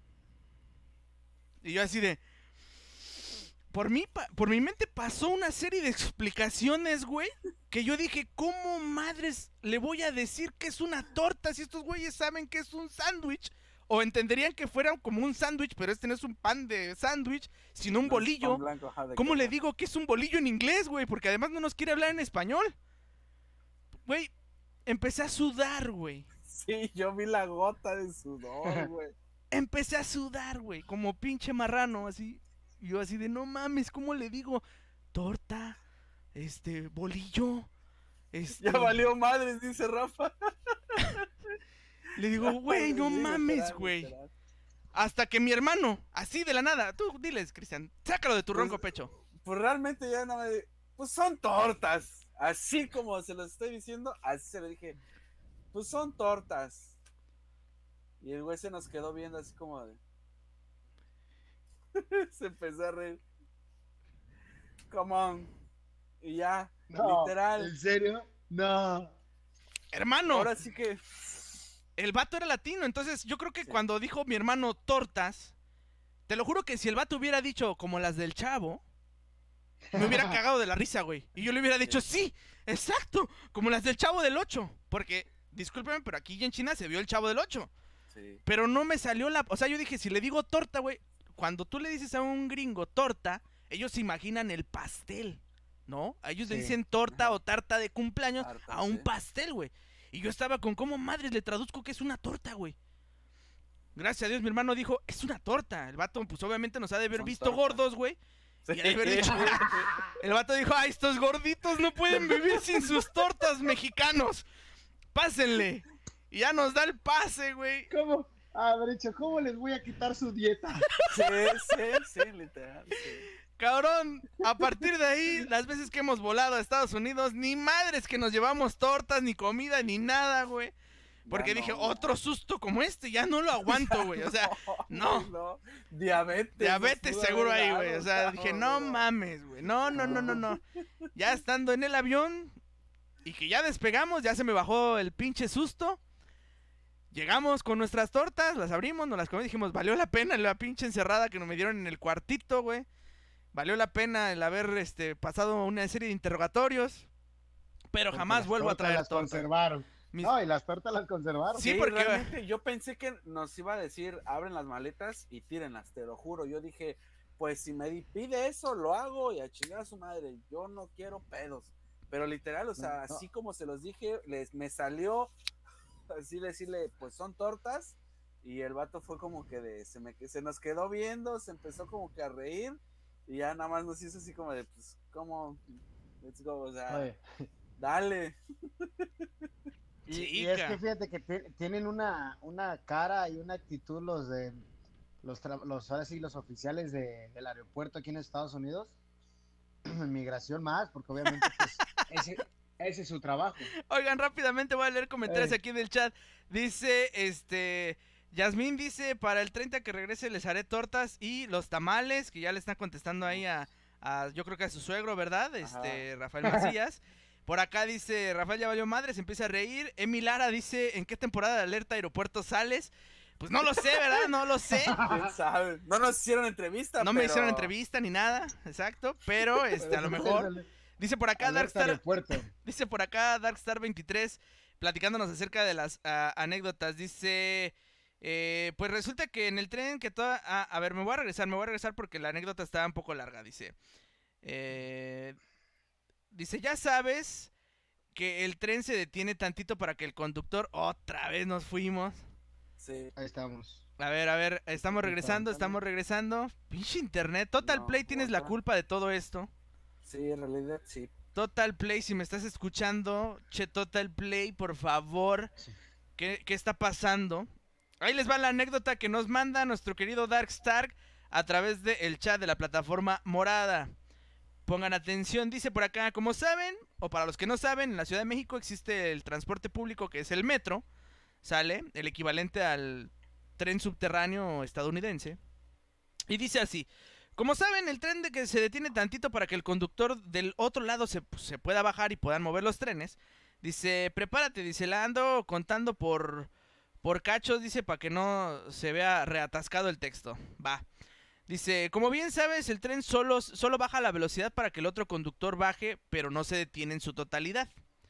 y yo así de, por mi mente pasó una serie de explicaciones, güey, que yo dije, ¿cómo madres le voy a decir que es una torta si estos güeyes saben que es un sándwich? O entenderían que fuera como un sándwich, pero este no es un pan de sándwich, sino un bolillo. Blanco, ¿Cómo le digo que es un bolillo en inglés, güey? Porque además no nos quiere hablar en español. Güey, empecé a sudar, güey. Sí, yo vi la gota de sudor, güey. Empecé a sudar, güey, como pinche marrano, así. Y yo así de, no mames, ¿cómo le digo? Torta, bolillo, Ya valió madres, dice Rafa. Le digo, güey, no mames, güey. Hasta que mi hermano, así de la nada, tú diles, Cristian, sácalo de tu ronco pecho. Pues realmente ya no me... Pues son tortas. Así como se los estoy diciendo, así se lo dije. Pues son tortas. Y el güey se nos quedó viendo así como de... Se empezó a reír. Come on. Y ya, No, literal. ¿en serio? No. Hermano. Ahora sí que... El vato era latino, entonces yo creo que sí. Cuando dijo mi hermano tortas, te lo juro que si el vato hubiera dicho como las del Chavo, me hubiera cagado de la risa, güey. Y yo le hubiera dicho, sí, exacto, como las del Chavo del 8. Porque, discúlpeme, pero aquí en China se vio el Chavo del 8. Sí. Pero no me salió la... O sea, yo dije, si le digo torta, güey, cuando tú le dices a un gringo torta, ellos se imaginan el pastel, ¿no? A ellos le dicen torta o tarta de cumpleaños a un pastel, güey. Y yo estaba con cómo madres le traduzco que es una torta, güey. Gracias a Dios mi hermano dijo, es una torta. El vato, pues obviamente nos ha de haber visto gordos, güey. Sí. Y ha de haber dicho, el vato dijo, ay, estos gorditos no pueden vivir sin sus tortas, mexicanos. Pásenle. Y ya nos da el pase, güey. ¿Cómo? Haber dicho, ¿cómo les voy a quitar su dieta? Sí, literal. Sí. Cabrón, a partir de ahí, las veces que hemos volado a Estados Unidos, ni madres que nos llevamos tortas, ni comida, ni nada, güey. Porque dije, otro susto como este, ya no lo aguanto, güey. O sea, no. Diabetes seguro ahí, güey. O sea, dije, no mames, güey. No. Ya estando en el avión y que ya despegamos, ya se me bajó el pinche susto. Llegamos con nuestras tortas, las abrimos, nos las comimos, dijimos, valió la pena la pinche encerrada que nos metieron en el cuartito, güey. Valió la pena el haber pasado una serie de interrogatorios. Pero jamás vuelvo a traer tortas. Las conservaron. No, y las tortas las conservaron. Sí, porque realmente yo pensé que nos iba a decir, abren las maletas y tírenlas, te lo juro. Yo dije, pues si me pide eso, lo hago y a chingar a su madre. Yo no quiero pedos. Pero literal, o sea, así como se los dije, me salió así decirle, pues son tortas. Y el vato fue como que se nos quedó viendo, se empezó como que a reír. Y ya nada más nos hizo así como de, pues, ¿cómo? Let's go, o sea, oye, dale. Y es que fíjate que tienen una cara y una actitud ahora sí, los oficiales del aeropuerto aquí en Estados Unidos. Migración más, porque obviamente pues, ese es su trabajo. Oigan, rápidamente voy a leer comentarios aquí en el chat. Dice, Yasmín dice, para el 30 que regrese les haré tortas y los tamales, que ya le están contestando ahí a yo creo que a su suegro, ¿verdad? Rafael Macías. Por acá dice, Rafael ya valió madre, se empieza a reír. Emi Lara dice, ¿en qué temporada de Alerta Aeropuerto sales? Pues no lo sé, ¿verdad? No lo sé. ¿Quién sabe? No nos hicieron entrevista, No me hicieron entrevista ni nada, exacto. Pero, a lo mejor... Dice por acá Darkstar... Dice por acá Darkstar23, platicándonos acerca de las anécdotas. Dice... pues resulta que en el tren que toda... a ver, me voy a regresar porque la anécdota está un poco larga, dice. Dice, ya sabes que el tren se detiene tantito para que el conductor... Otra vez nos fuimos. Sí. Ahí estamos. A ver, estamos regresando. Pinche internet. Total Play, tienes la culpa de todo esto. Sí, en realidad sí. Total Play, si me estás escuchando, Total Play, por favor. Sí. ¿Qué está pasando? Ahí les va la anécdota que nos manda nuestro querido Darkstar a través del chat de la plataforma morada. Pongan atención, dice por acá, como saben, o para los que no saben, en la Ciudad de México existe el transporte público que es el metro, ¿sale? El equivalente al tren subterráneo estadounidense. Y dice así, como saben, el tren de que se detiene tantito para que el conductor del otro lado se pueda bajar y puedan mover los trenes. Dice, prepárate, dice, la ando contando por cachos, dice, para que no se vea reatascado el texto. Va. Dice, como bien sabes, el tren solo baja la velocidad para que el otro conductor baje, pero no se detiene en su totalidad.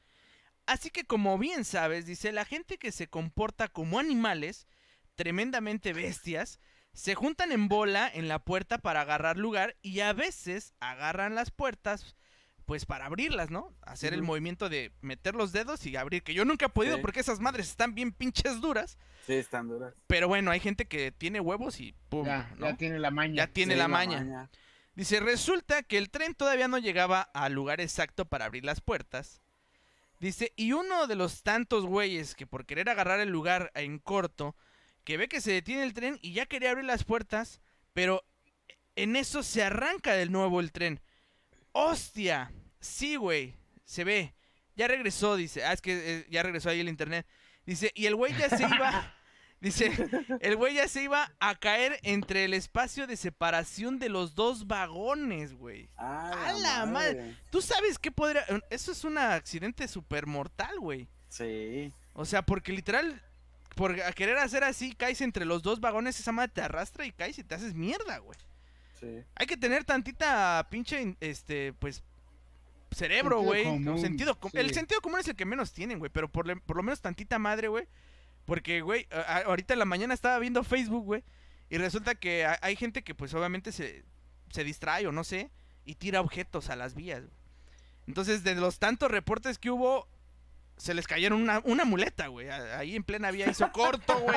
Así que como bien sabes, dice, la gente que se comporta como animales, tremendamente bestias, se juntan en bola en la puerta para agarrar lugar y a veces agarran las puertas pues para abrirlas, ¿no? Hacer el movimiento de meter los dedos y abrir, que yo nunca he podido porque esas madres están bien pinches duras. Sí, están duras. Pero bueno, hay gente que tiene huevos y pum, ¿no? Ya tiene la maña. Ya tiene la maña. Dice, resulta que el tren todavía no llegaba al lugar exacto para abrir las puertas. Dice, y uno de los tantos güeyes que por querer agarrar el lugar en corto, que ve que se detiene el tren y ya quería abrir las puertas, pero en eso se arranca de nuevo el tren. ¡Hostia! Sí, güey, se ve. Ya regresó, dice. Es que ya regresó ahí el internet. Dice, y el güey ya se iba... Dice, el güey ya se iba a caer entre el espacio de separación de los dos vagones, güey. ¡A la madre! ¿Tú sabes qué podría...? Eso es un accidente súper mortal, güey. Sí. O sea, porque literal, por querer hacer así, caes entre los dos vagones, esa madre te arrastra y caes y te haces mierda, güey. Sí. Hay que tener tantita pinche, pues... cerebro, güey. El sentido común es el que menos tienen, güey. Pero por lo menos tantita madre, güey. Porque, güey, ahorita en la mañana estaba viendo Facebook, güey. Y resulta que hay gente que, pues, obviamente se distrae o no sé. Y tira objetos a las vías, güey. Entonces, de los tantos reportes que hubo, se les cayeron una muleta, güey. Ahí en plena vía hizo corto, güey.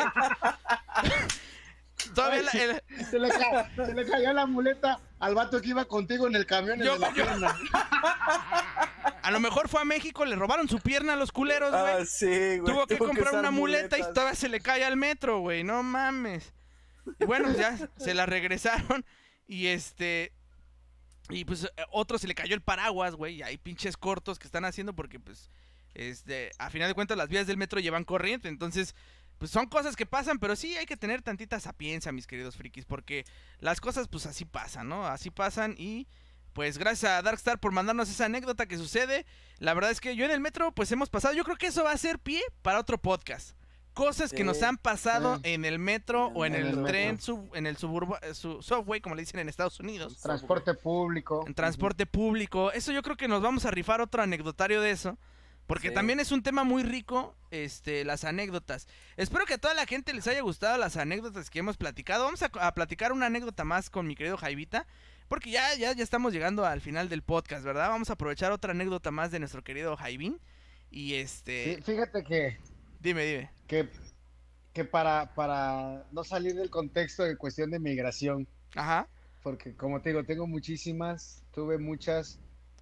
Todavía se le cayó la muleta al vato que iba contigo en el camión de la pierna. A lo mejor fue a México, le robaron su pierna a los culeros, güey. Sí, güey. Tuvo que comprar una muleta y todavía se le cae al metro, güey. No mames. Y bueno, ya se la regresaron. Y y pues otro se le cayó el paraguas, güey. Y hay pinches cortos que están haciendo porque, pues, a final de cuentas las vías del metro llevan corriente. Entonces, pues son cosas que pasan, pero sí hay que tener tantita sapiencia, mis queridos frikis, porque las cosas pues así pasan, ¿no? Así pasan y pues gracias a Darkstar por mandarnos esa anécdota que sucede. La verdad es que yo en el metro pues hemos pasado, yo creo que eso va a ser pie para otro podcast. Cosas que nos han pasado en el metro o en el tren, en el subway, como le dicen en Estados Unidos. Transporte público. En transporte público. Eso yo creo que nos vamos a rifar otro anecdotario de eso. Porque también es un tema muy rico, las anécdotas. Espero que a toda la gente les haya gustado las anécdotas que hemos platicado. Vamos a platicar una anécdota más con mi querido Jaivita, porque ya estamos llegando al final del podcast, ¿verdad? Vamos a aprovechar otra anécdota más de nuestro querido Jaivín. Y Sí, fíjate que... Dime. Que para no salir del contexto de cuestión de migración. Ajá. Porque como te digo, tuve muchas...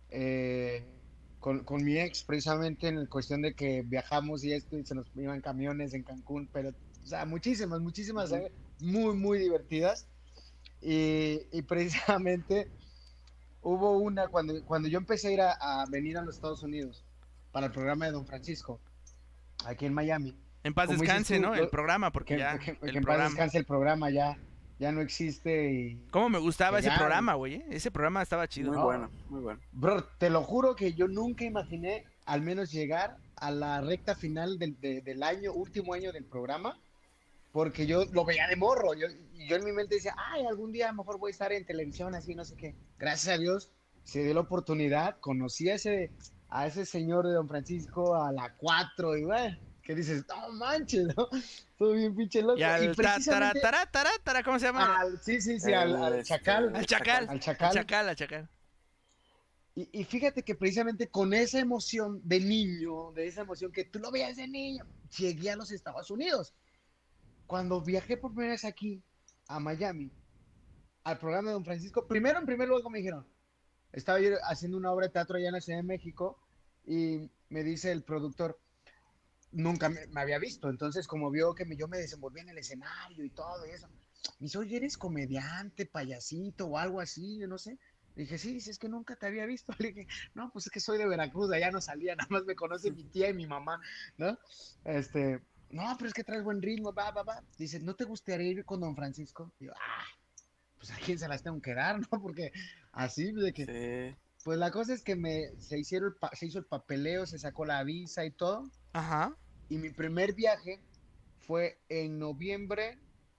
Con mi ex, precisamente en cuestión de que viajamos y se nos iban camiones en Cancún, pero, o sea, muchísimas, muy, muy divertidas. Y precisamente hubo una, cuando yo empecé a ir a venir a los Estados Unidos para el programa de Don Francisco, aquí en Miami. En paz descanse, ¿no? El programa, porque que en paz descanse el programa, ya ya no existe y... ¿Cómo me gustaba que ese ya, programa, güey? Ese programa estaba chido. Muy No. bueno, muy bueno. Bro, te lo juro que yo nunca imaginé al menos llegar a la recta final del año, último año del programa, porque yo lo veía de morro. Yo en mi mente decía, ay, algún día a lo mejor voy a estar en televisión, así, no sé qué. Gracias a Dios se dio la oportunidad, conocí a ese señor de Don Francisco a la 4 y bueno, que dices, no manches, ¿no? Todo bien pinche loco. Y al precisamente ¿cómo se llama? sí, al chacal. Al chacal. Al chacal. Al chacal. Y fíjate que precisamente con esa emoción de niño, de esa emoción que tú lo veías de niño, llegué a los Estados Unidos. Cuando viajé por primera vez aquí, a Miami, al programa de Don Francisco, primero, en primer lugar, me dijeron, estaba yo haciendo una obra de teatro allá en la Ciudad de México y me dice el productor, nunca me había visto, entonces como vio que yo me desenvolvía en el escenario y todo y eso, me dice, oye, ¿eres comediante, payasito o algo así? Yo no sé. Le dije, sí, es que nunca te había visto. Le dije, no, pues es que soy de Veracruz, de allá no salía, nada más me conoce mi tía y mi mamá, ¿no? No, pero es que traes buen ritmo, va. Dice, ¿no te gustaría ir con Don Francisco? Y yo, pues a quién se las tengo que dar, ¿no? Porque así, de que... Sí. Pues la cosa es que se hizo el papeleo, se sacó la visa y todo. Ajá. Y mi primer viaje fue en noviembre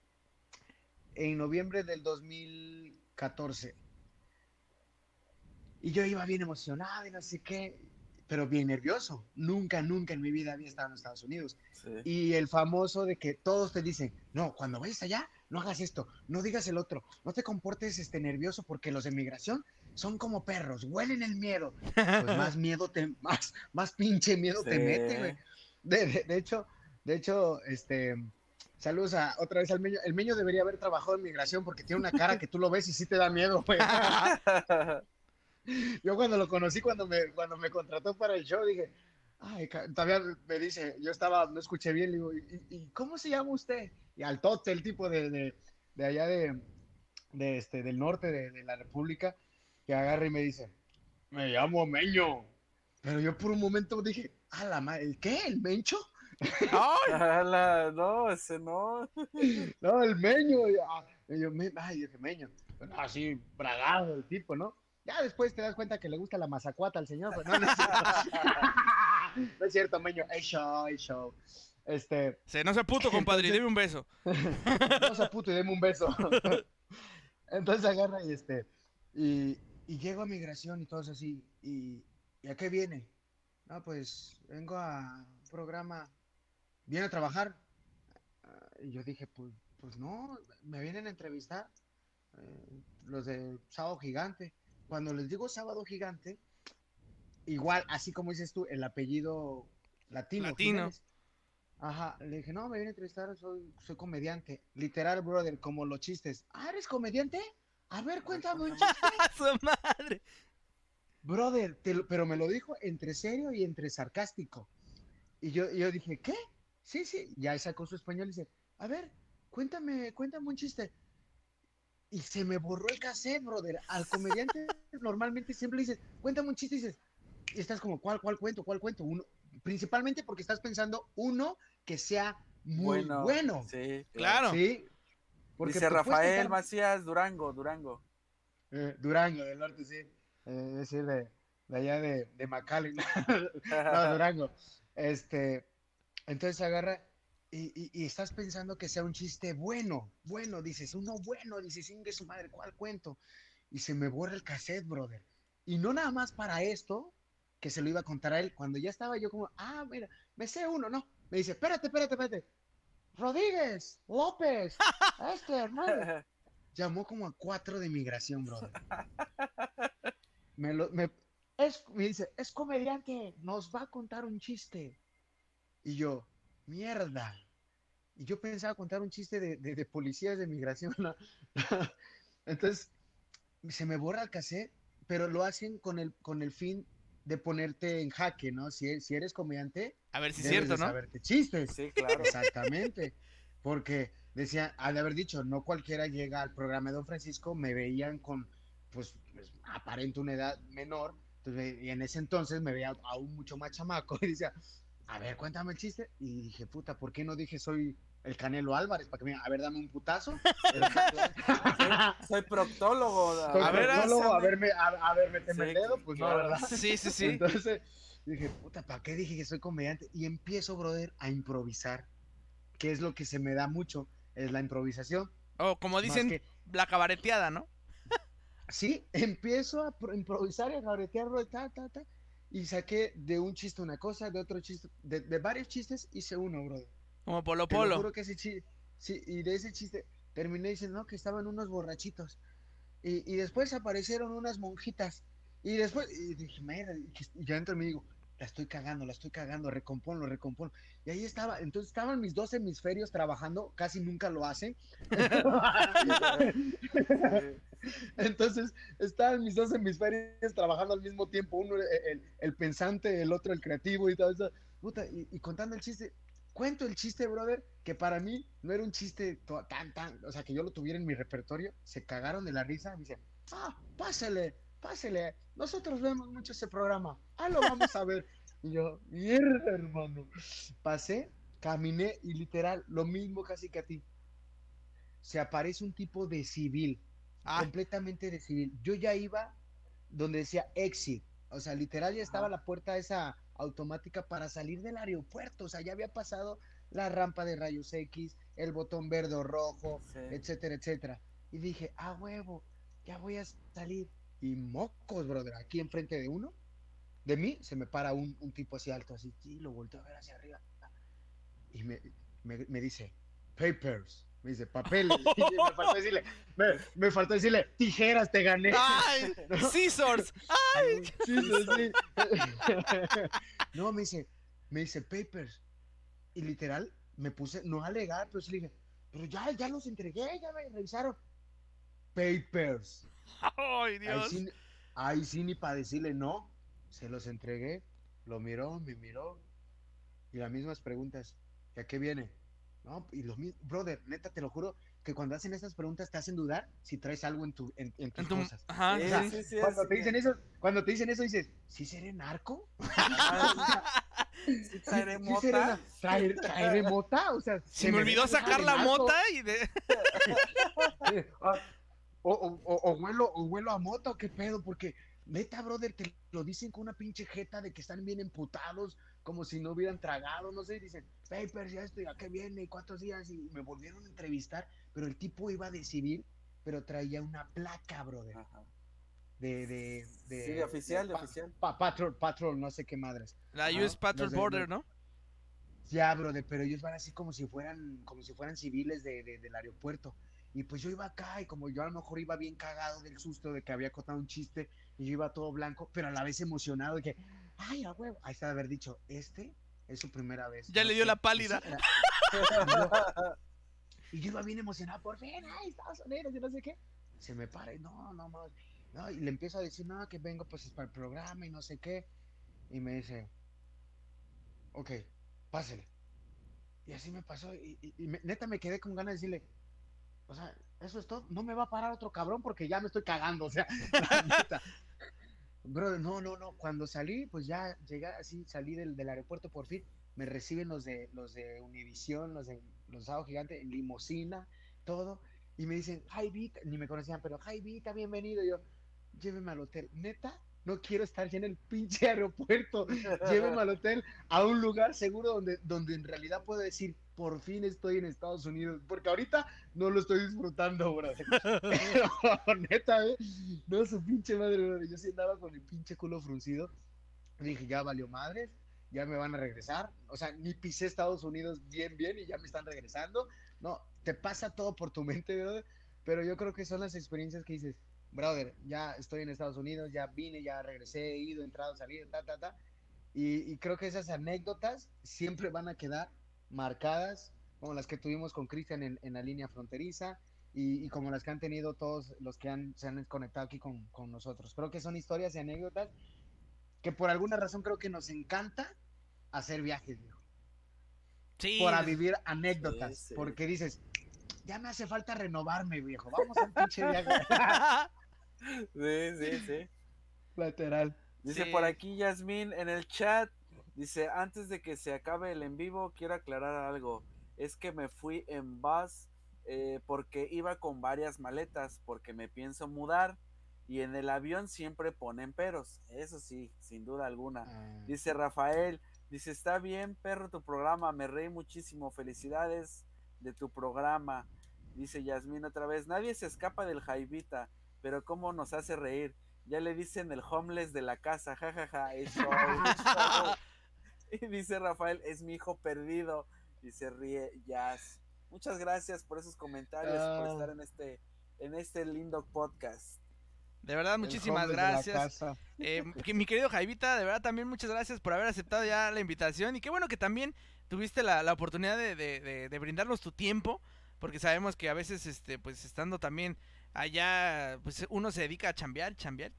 del 2014. Y yo iba bien emocionado y no sé qué, pero bien nervioso. Nunca en mi vida había estado en Estados Unidos. Sí. Y el famoso de que todos te dicen, no, cuando vayas allá, no hagas esto, no digas el otro, no te comportes nervioso porque los de migración son como perros, huelen el miedo. Pues más miedo más pinche miedo te mete, güey. De hecho, saludos otra vez al Meño. El Meño debería haber trabajado en migración porque tiene una cara que tú lo ves y sí te da miedo, güey. Yo cuando lo conocí, cuando me contrató para el show, dije, ay, todavía me dice, no escuché bien, le digo, ¿y cómo se llama usted? Y al tote, el tipo de allá del norte de la República, que agarra y me dice, me llamo Meño. Pero yo por un momento dije, a la madre, ¿el qué? ¿El Mencho? No, ese no. No, el Meño. Yo, dije, Meño. Bueno, así, bragado el tipo, ¿no? Ya después te das cuenta que le gusta la mazacuata al señor. Pues, no es cierto. No es cierto, Meño. Es show. No sea puto, compadre, y deme un beso. No sea puto y deme un beso. Entonces agarra y llego a migración y todo eso así. ¿Y a qué viene? No, pues vengo a un programa. ¿Viene a trabajar? Y yo dije, pues no, me vienen a entrevistar los de Sábado Gigante. Cuando les digo Sábado Gigante, igual, así como dices tú, el apellido latino. Jiménez. Ajá, le dije, no, me viene a entrevistar, soy comediante. Literal, brother, como los chistes. ¿Eres comediante? A ver, cuéntame un chiste. ¡Su madre! Brother, pero me lo dijo entre serio y entre sarcástico. Y yo dije, ¿qué? Sí, ya sacó su español y dice, a ver, cuéntame un chiste. Y se me borró el cassette, brother. Al comediante normalmente siempre le dices, cuéntame un chiste y estás como, ¿cuál cuento? Uno, principalmente porque estás pensando uno que sea muy bueno. Sí, claro. Sí. Porque dice Rafael Macías, Durango. Durango del norte, sí. Es decir, de allá de McAllen. No, Durango. Entonces agarra y estás pensando que sea un chiste bueno, dices, ingue su madre, ¿cuál cuento? Y se me borra el cassette, brother. Y no nada más para esto, que se lo iba a contar a él, cuando ya estaba yo como, mira, me sé uno, ¿no? Me dice, espérate. Rodríguez, López, hermano. Llamó como a 4 de migración, brother. Me dice, es comediante, nos va a contar un chiste. Y yo, mierda. Y yo pensaba contar un chiste de policías de migración, ¿no? Entonces, se me borra el cassette, pero lo hacen con el fin de ponerte en jaque, ¿no? Si eres comediante, a ver si es cierto, ¿no? Saberte chistes. Sí, claro. Exactamente. Porque decía, al haber dicho, no cualquiera llega al programa de Don Francisco, me veían con, pues aparente una edad menor, entonces, y en ese entonces me veía aún mucho más chamaco, y decía, a ver, cuéntame el chiste. Y dije, puta, ¿por qué no dije soy el Canelo Álvarez? Para que me digan, a ver, dame un putazo. Soy proctólogo. Soy A ver, proctólogo, a ver, méteme el Sí, dedo, pues claro. no, ¿verdad? Sí, sí, sí. Entonces dije, puta, ¿para qué dije que soy comediante? Y empiezo, brother, a improvisar, que es lo que se me da mucho, es la improvisación. O como Más dicen, que, la cabareteada, ¿no? sí, empiezo a improvisar y a cabaretear, brother, y saqué de un chiste una cosa, de otro chiste, de varios chistes hice uno, brother. Como Polo Te lo Polo. juro que ese chiste, sí, y de ese chiste terminé diciendo, no, que estaban unos borrachitos. Y después aparecieron unas monjitas. Y después, y dije, mira, y yo dentro me digo, la estoy cagando, recomponlo, recomponlo. Y ahí estaba, entonces estaban mis dos hemisferios trabajando, casi nunca lo hacen. Entonces, estaban mis dos hemisferios trabajando al mismo tiempo, uno el pensante, el otro el creativo y todo eso. Puta, y contando el chiste, cuento el chiste, brother, que para mí no era un chiste tan, o sea, que yo lo tuviera en mi repertorio, se cagaron de la risa, me dicen, pásele, nosotros vemos mucho ese programa, lo vamos a ver. Y yo, mierda, hermano. Pasé, caminé y literal, lo mismo casi que a ti. Se aparece un tipo de civil, completamente de civil. Yo ya iba donde decía exit, o sea, literal ya estaba la puerta esa automática para salir del aeropuerto, o sea, ya había pasado la rampa de rayos X, el botón verde o rojo, etcétera, etcétera. Y dije, huevo, ya voy a salir. Y mocos, brother, aquí enfrente de uno, de mí, se me para un tipo así alto, así, y lo volteo a ver hacia arriba. Y me dice, papers. Me dice, papeles. Me faltó decirle, tijeras, te gané. ¡Ay! ¿No? ¡Scissors! ¡Ay! Sí. No, me dice, papers. Y literal, me puse, no a alegar, pero sí le dije, pero ya los entregué, ya me revisaron. Papers. ¡Ay, Dios! Ahí sí ni para decirle no. Se los entregué, lo miró, me miró. Y las mismas preguntas, ¿y a qué viene? No, y los mismos, brother, neta, te lo juro, que cuando hacen esas preguntas te hacen dudar si traes algo en tus cosas. Ajá, o sea, cuando te dicen eso, dices, ¿sí seré narco? ¿Sí traeré mota? ¿Traeré mota? O sea, se me olvidó sacar la mota y o huelo a mota, o qué pedo, porque neta, brother, te lo dicen con una pinche jeta de que están bien emputados, como si no hubieran tragado, no sé, dicen, papers, ya estoy, ¿a qué viene? ¿Cuántos días? Y me volvieron a entrevistar, pero el tipo iba de civil, pero traía una placa, brother. Ajá. Sí, oficial. Patrol, no sé qué madres. La US Patrol Border, ¿no? Ya, brother, pero ellos van así como si fueran civiles del aeropuerto. Y pues yo iba acá y como yo a lo mejor iba bien cagado del susto de que había contado un chiste y yo iba todo blanco, pero a la vez emocionado de que, ay, a huevo, ahí está de haber dicho, es su primera vez. Ya le dio la pálida. Y yo iba bien emocionado, por fin, ay, Estados Unidos y no sé qué. Se me para y no, y le empiezo a decir, no, que vengo pues es para el programa y no sé qué. Y me dice, ok, pásele. Y así me pasó y neta me quedé con ganas de decirle, o sea, eso es todo, no me va a parar otro cabrón porque ya me estoy cagando, o sea, neta. Brother, no, cuando salí, pues ya llegué así, salí del aeropuerto por fin, me reciben los de Univisión, los Sábado Gigante, en limusina, todo, y me dicen, hi Vita, ni me conocían, pero hi Vita, bienvenido, y yo, lléveme al hotel, neta, no quiero estar ya en el pinche aeropuerto, lléveme al hotel, a un lugar seguro donde en realidad puedo decir, por fin estoy en Estados Unidos, porque ahorita no lo estoy disfrutando, bro. Pero, neta, no, su pinche madre, bro. Yo sí andaba con el pinche culo fruncido. Dije, ya valió madres, ya me van a regresar. O sea, ni pisé Estados Unidos bien y ya me están regresando. No, te pasa todo por tu mente, brother. Pero yo creo que son las experiencias que dices, brother, ya estoy en Estados Unidos, ya vine, ya regresé, he ido, entrado, salido, y creo que esas anécdotas siempre van a quedar marcadas, como las que tuvimos con Cristian en la línea fronteriza y como las que han tenido todos los que se han conectado aquí con nosotros. Creo que son historias y anécdotas que por alguna razón creo que nos encanta hacer viajes, viejo. Sí. Para vivir anécdotas, sí. porque dices, ya me hace falta renovarme, viejo, vamos a un pinche viaje. Sí. Lateral. Dice por aquí Yasmín en el chat, Dice, antes de que se acabe el en vivo, quiero aclarar algo. Es que me fui en bus porque iba con varias maletas, porque me pienso mudar y en el avión siempre ponen peros. Eso sí, sin duda alguna. Dice Rafael, dice, está bien, perro, tu programa, me reí muchísimo, felicidades de tu programa. Dice Yasmín otra vez, nadie se escapa del Jaivita, pero cómo nos hace reír. Ya le dicen el homeless de la casa, jajaja, es show, es show. Y dice Rafael, es mi hijo perdido. Y se ríe Jazz. Muchas gracias por esos comentarios, por estar en este lindo podcast. De verdad, muchísimas gracias. Mi querido Jaivita, de verdad también muchas gracias por haber aceptado ya la invitación. Y qué bueno que también tuviste la oportunidad de brindarnos tu tiempo, porque sabemos que a veces, pues estando también allá, pues uno se dedica a chambear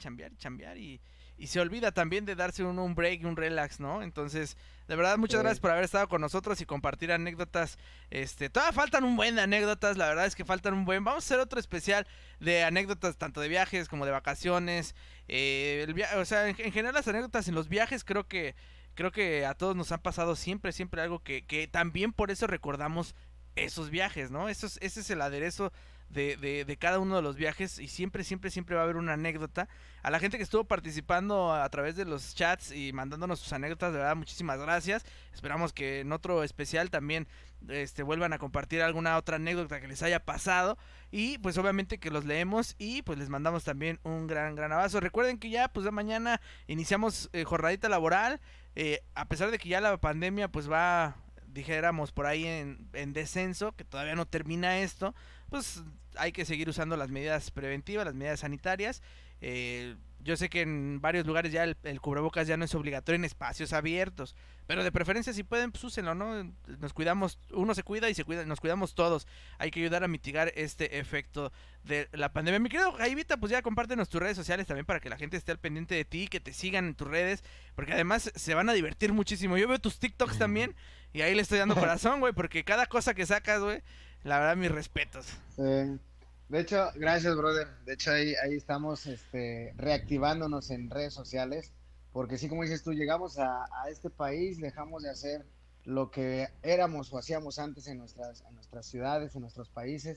y se olvida también de darse un break, un relax, ¿no? Entonces, de verdad, muchas gracias por haber estado con nosotros y compartir anécdotas. Todavía faltan un buen de anécdotas, la verdad es que faltan un buen. Vamos a hacer otro especial de anécdotas, tanto de viajes como de vacaciones. O sea, en general las anécdotas en los viajes creo que a todos nos han pasado siempre algo que también por eso recordamos esos viajes, ¿no? Ese es el aderezo de cada uno de los viajes y siempre va a haber una anécdota. A la gente que estuvo participando a través de los chats y mandándonos sus anécdotas, de verdad, muchísimas gracias. Esperamos que en otro especial también vuelvan a compartir alguna otra anécdota que les haya pasado y pues obviamente que los leemos y pues les mandamos también un gran abrazo. Recuerden que ya pues de mañana iniciamos jornadita laboral, a pesar de que ya la pandemia pues va, dijéramos, por ahí en descenso, que todavía no termina esto, pues hay que seguir usando las medidas preventivas, las medidas sanitarias. Yo sé que en varios lugares ya el cubrebocas ya no es obligatorio en espacios abiertos, pero de preferencia si pueden, pues úsenlo, ¿no? Nos cuidamos, uno se cuida y nos cuidamos todos. Hay que ayudar a mitigar este efecto de la pandemia. Mi querido Jaivita, pues ya compártenos tus redes sociales también para que la gente esté al pendiente de ti, que te sigan en tus redes, porque además se van a divertir muchísimo. Yo veo tus TikToks también y ahí le estoy dando corazón, güey, porque cada cosa que sacas, güey, la verdad, mis respetos. De hecho, gracias, brother. De hecho, ahí estamos reactivándonos en redes sociales, porque sí, como dices tú, llegamos a este país, dejamos de hacer lo que éramos o hacíamos antes en nuestras ciudades, en nuestros países,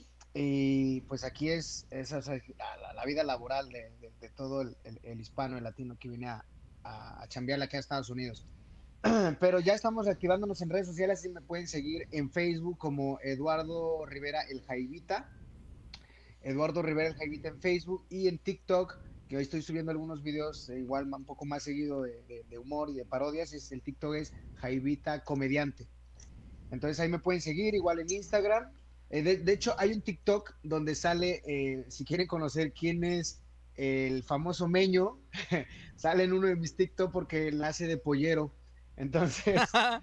y pues aquí es la vida laboral de todo el hispano, el latino que viene a chambear aquí a Estados Unidos. Pero ya estamos reactivándonos en redes sociales y me pueden seguir en Facebook como Eduardo Rivera el Jaivita. Eduardo Rivera el Jaivita en Facebook y en TikTok, que hoy estoy subiendo algunos videos igual un poco más seguido de humor y de parodias. El TikTok es Jaivita Comediante. Entonces ahí me pueden seguir, igual en Instagram. De hecho, hay un TikTok donde sale, si quieren conocer quién es el famoso Meño, sale en uno de mis TikTok porque él hace de pollero. Entonces,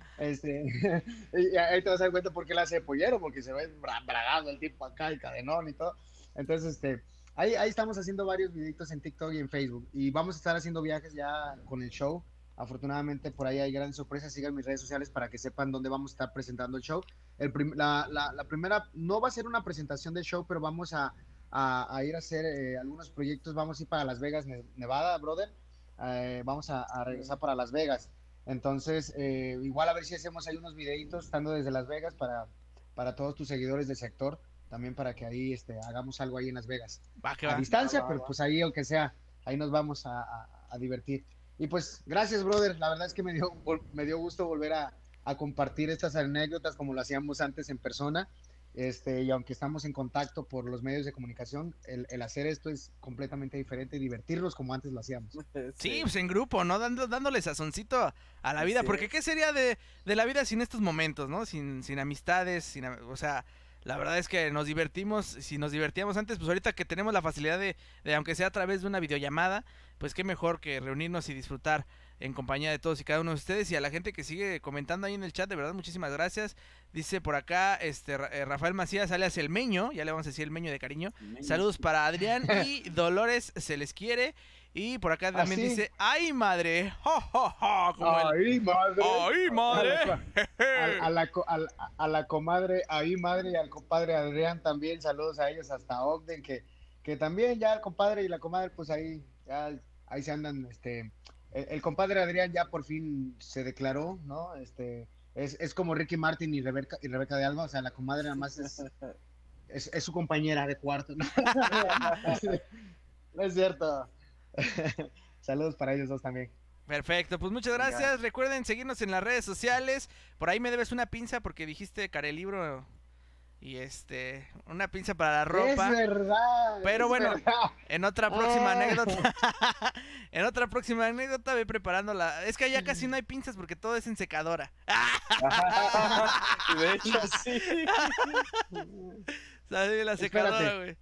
y ahí te vas a dar cuenta por qué él hace de pollero, porque se ve bragado el tipo acá, el cadenón y todo. Entonces, ahí estamos haciendo varios videitos en TikTok y en Facebook. Y vamos a estar haciendo viajes ya con el show. Afortunadamente, por ahí hay grandes sorpresas. Sigan mis redes sociales para que sepan dónde vamos a estar presentando el show. La primera no va a ser una presentación del show, pero vamos a ir a hacer algunos proyectos. Vamos a ir para Las Vegas, Nevada, brother. Vamos a regresar para Las Vegas. Entonces, igual a ver si hacemos ahí unos videitos estando desde Las Vegas para todos tus seguidores del sector. También para que ahí hagamos algo ahí en Las Vegas. A distancia, pero pues ahí, aunque sea, ahí nos vamos a divertir. Y pues, gracias, brother. La verdad es que me dio gusto volver a compartir estas anécdotas como lo hacíamos antes en persona. Y aunque estamos en contacto por los medios de comunicación, el hacer esto es completamente diferente y divertirnos como antes lo hacíamos. Sí, pues en grupo, ¿no? Dándole sazoncito a la vida. Sí. Porque ¿qué sería de la vida sin estos momentos, ¿no? Sin amistades, o sea... La verdad es que nos divertimos, si nos divertíamos antes, pues ahorita que tenemos la facilidad de aunque sea a través de una videollamada, pues qué mejor que reunirnos y disfrutar en compañía de todos y cada uno de ustedes. Y a la gente que sigue comentando ahí en el chat, de verdad, muchísimas gracias. Dice por acá, Rafael Macías, alias El Meño, ya le vamos a decir El Meño de cariño. Saludos para Adrián y Dolores, se les quiere. Y por acá también dice, ¡ay, madre! ¡Jo, jo, jo! ¡Ay, madre! ¡Ay, madre! A la comadre, ¡ay, madre! Y al compadre Adrián también, saludos a ellos hasta Ogden, que también ya el compadre y la comadre, pues ahí se andan el compadre Adrián ya por fin se declaró, ¿no? Es como Ricky Martin y Rebeca de Alba, o sea, la comadre nada más es su compañera de cuarto, ¿no? No es cierto. Saludos para ellos dos también. Perfecto, pues muchas gracias. Recuerden seguirnos en las redes sociales. Por ahí me debes una pinza porque dijiste Carelibro y una pinza para la ropa. Es verdad. Pero bueno, verdad. en otra próxima anécdota. En otra próxima anécdota voy preparando la. Es que ya casi no hay pinzas porque todo es en secadora. De hecho, sí. Sale la secadora, güey.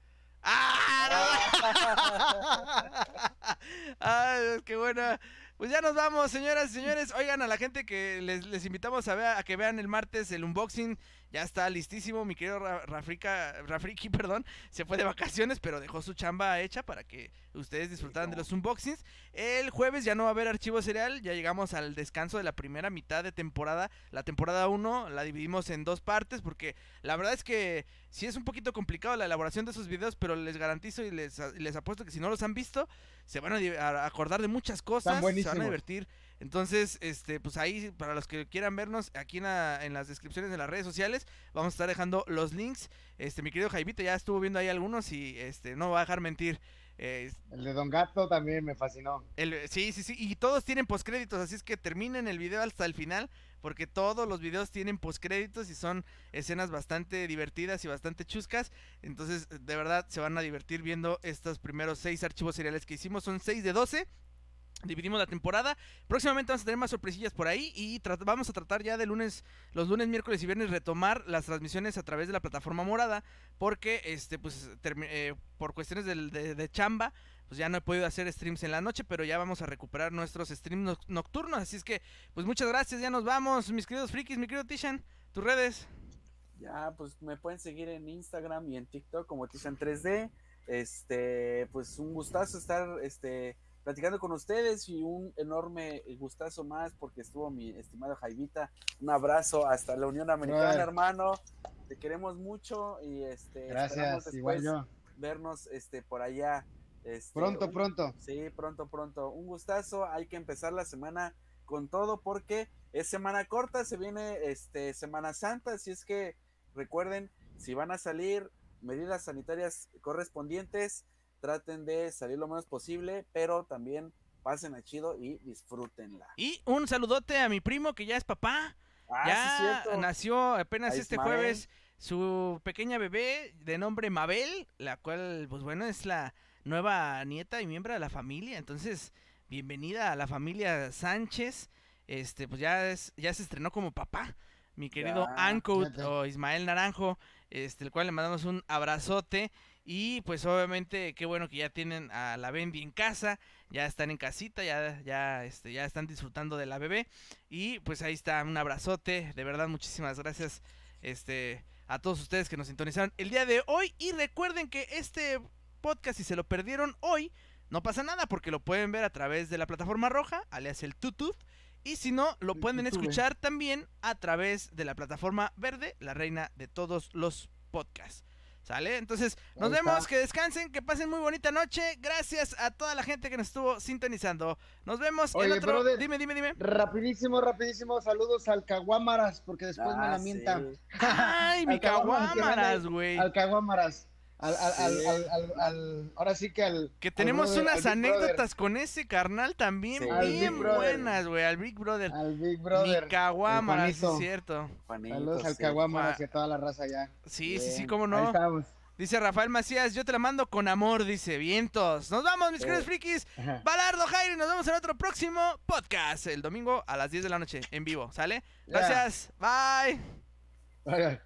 ¡Ay, qué buena! Pues ya nos vamos, señoras y señores. Oigan, a la gente que les invitamos a que vean el martes el unboxing. Ya está listísimo, mi querido Rafriki, perdón, se fue de vacaciones, pero dejó su chamba hecha para que ustedes disfrutaran de los unboxings. El jueves ya no va a haber archivo serial, ya llegamos al descanso de la primera mitad de temporada. La temporada 1 la dividimos en 2 partes porque la verdad es que sí es un poquito complicado la elaboración de esos videos, pero les garantizo y les apuesto que si no los han visto, se van a acordar de muchas cosas, se van a divertir. Entonces, pues ahí, para los que quieran vernos, aquí en las descripciones de las redes sociales, vamos a estar dejando los links. Mi querido Jaimito ya estuvo viendo ahí algunos y no va a dejar mentir. El de Don Gato también me fascinó. Sí, y todos tienen postcréditos, así es que terminen el video hasta el final, porque todos los videos tienen postcréditos y son escenas bastante divertidas y bastante chuscas. Entonces, de verdad, se van a divertir viendo estos primeros 6 archivos seriales que hicimos, son 6 de 12. Dividimos la temporada. Próximamente vamos a tener más sorpresillas por ahí. Y vamos a tratar ya los lunes, miércoles y viernes retomar las transmisiones a través de la plataforma morada. Porque pues por cuestiones de chamba, pues ya no he podido hacer streams en la noche. Pero ya vamos a recuperar nuestros streams nocturnos. Así es que, pues muchas gracias, ya nos vamos, mis queridos frikis, mi querido Tishan, tus redes. Ya, pues me pueden seguir en Instagram y en TikTok como Tishan3D. Pues un gustazo estar platicando con ustedes y un enorme gustazo más porque estuvo mi estimado Jaivita. Un abrazo hasta la Unión Americana, hermano. Te queremos mucho y gracias, igual yo. Vernos por allá. Pronto. Sí, pronto. Un gustazo. Hay que empezar la semana con todo porque es semana corta, se viene Semana Santa, así es que recuerden, si van a salir, medidas sanitarias correspondientes. Traten de salir lo menos posible, pero también pasen a chido y disfrútenla. Y un saludote a mi primo que ya es papá. Ya sí, nació apenas jueves su pequeña bebé de nombre Mabel, la cual, pues bueno, es la nueva nieta y miembro de la familia. Entonces, bienvenida a la familia Sánchez. Pues ya se estrenó como papá. Mi querido Ancud o Ismael Naranjo, el cual le mandamos un abrazote. Y pues obviamente qué bueno que ya tienen a la Bendy en casa, ya están en casita, ya están disfrutando de la bebé. Y pues ahí está, un abrazote, de verdad muchísimas gracias a todos ustedes que nos sintonizaron el día de hoy. Y recuerden que este podcast, si se lo perdieron hoy, no pasa nada porque lo pueden ver a través de la plataforma roja, alias el Tutut. Y si no, lo pueden escuchar también a través de la plataforma verde, la reina de todos los podcasts. ¿Sale? Entonces, nos vemos, que descansen, que pasen muy bonita noche. Gracias a toda la gente que nos estuvo sintonizando. Nos vemos en otro... Brother, dime. Rapidísimo, saludos al Caguámaras, porque después me la mienta. Sí. ¡Ay, mi Caguámaras, güey! Al Caguámaras. Ahora sí que al... Que tenemos unas anécdotas con ese carnal también bien buenas, güey. Al Big Brother. Mi Caguámaras, sí es cierto. Saludos al Caguámaras y a toda la raza ya. Sí, cómo no. Ahí estamos. Dice Rafael Macías, yo te la mando con amor, dice, vientos. Nos vamos, mis queridos frikis. Balardo, Jairi, nos vemos en otro próximo podcast. El domingo a las 10 de la noche, en vivo, ¿sale? Gracias, bye.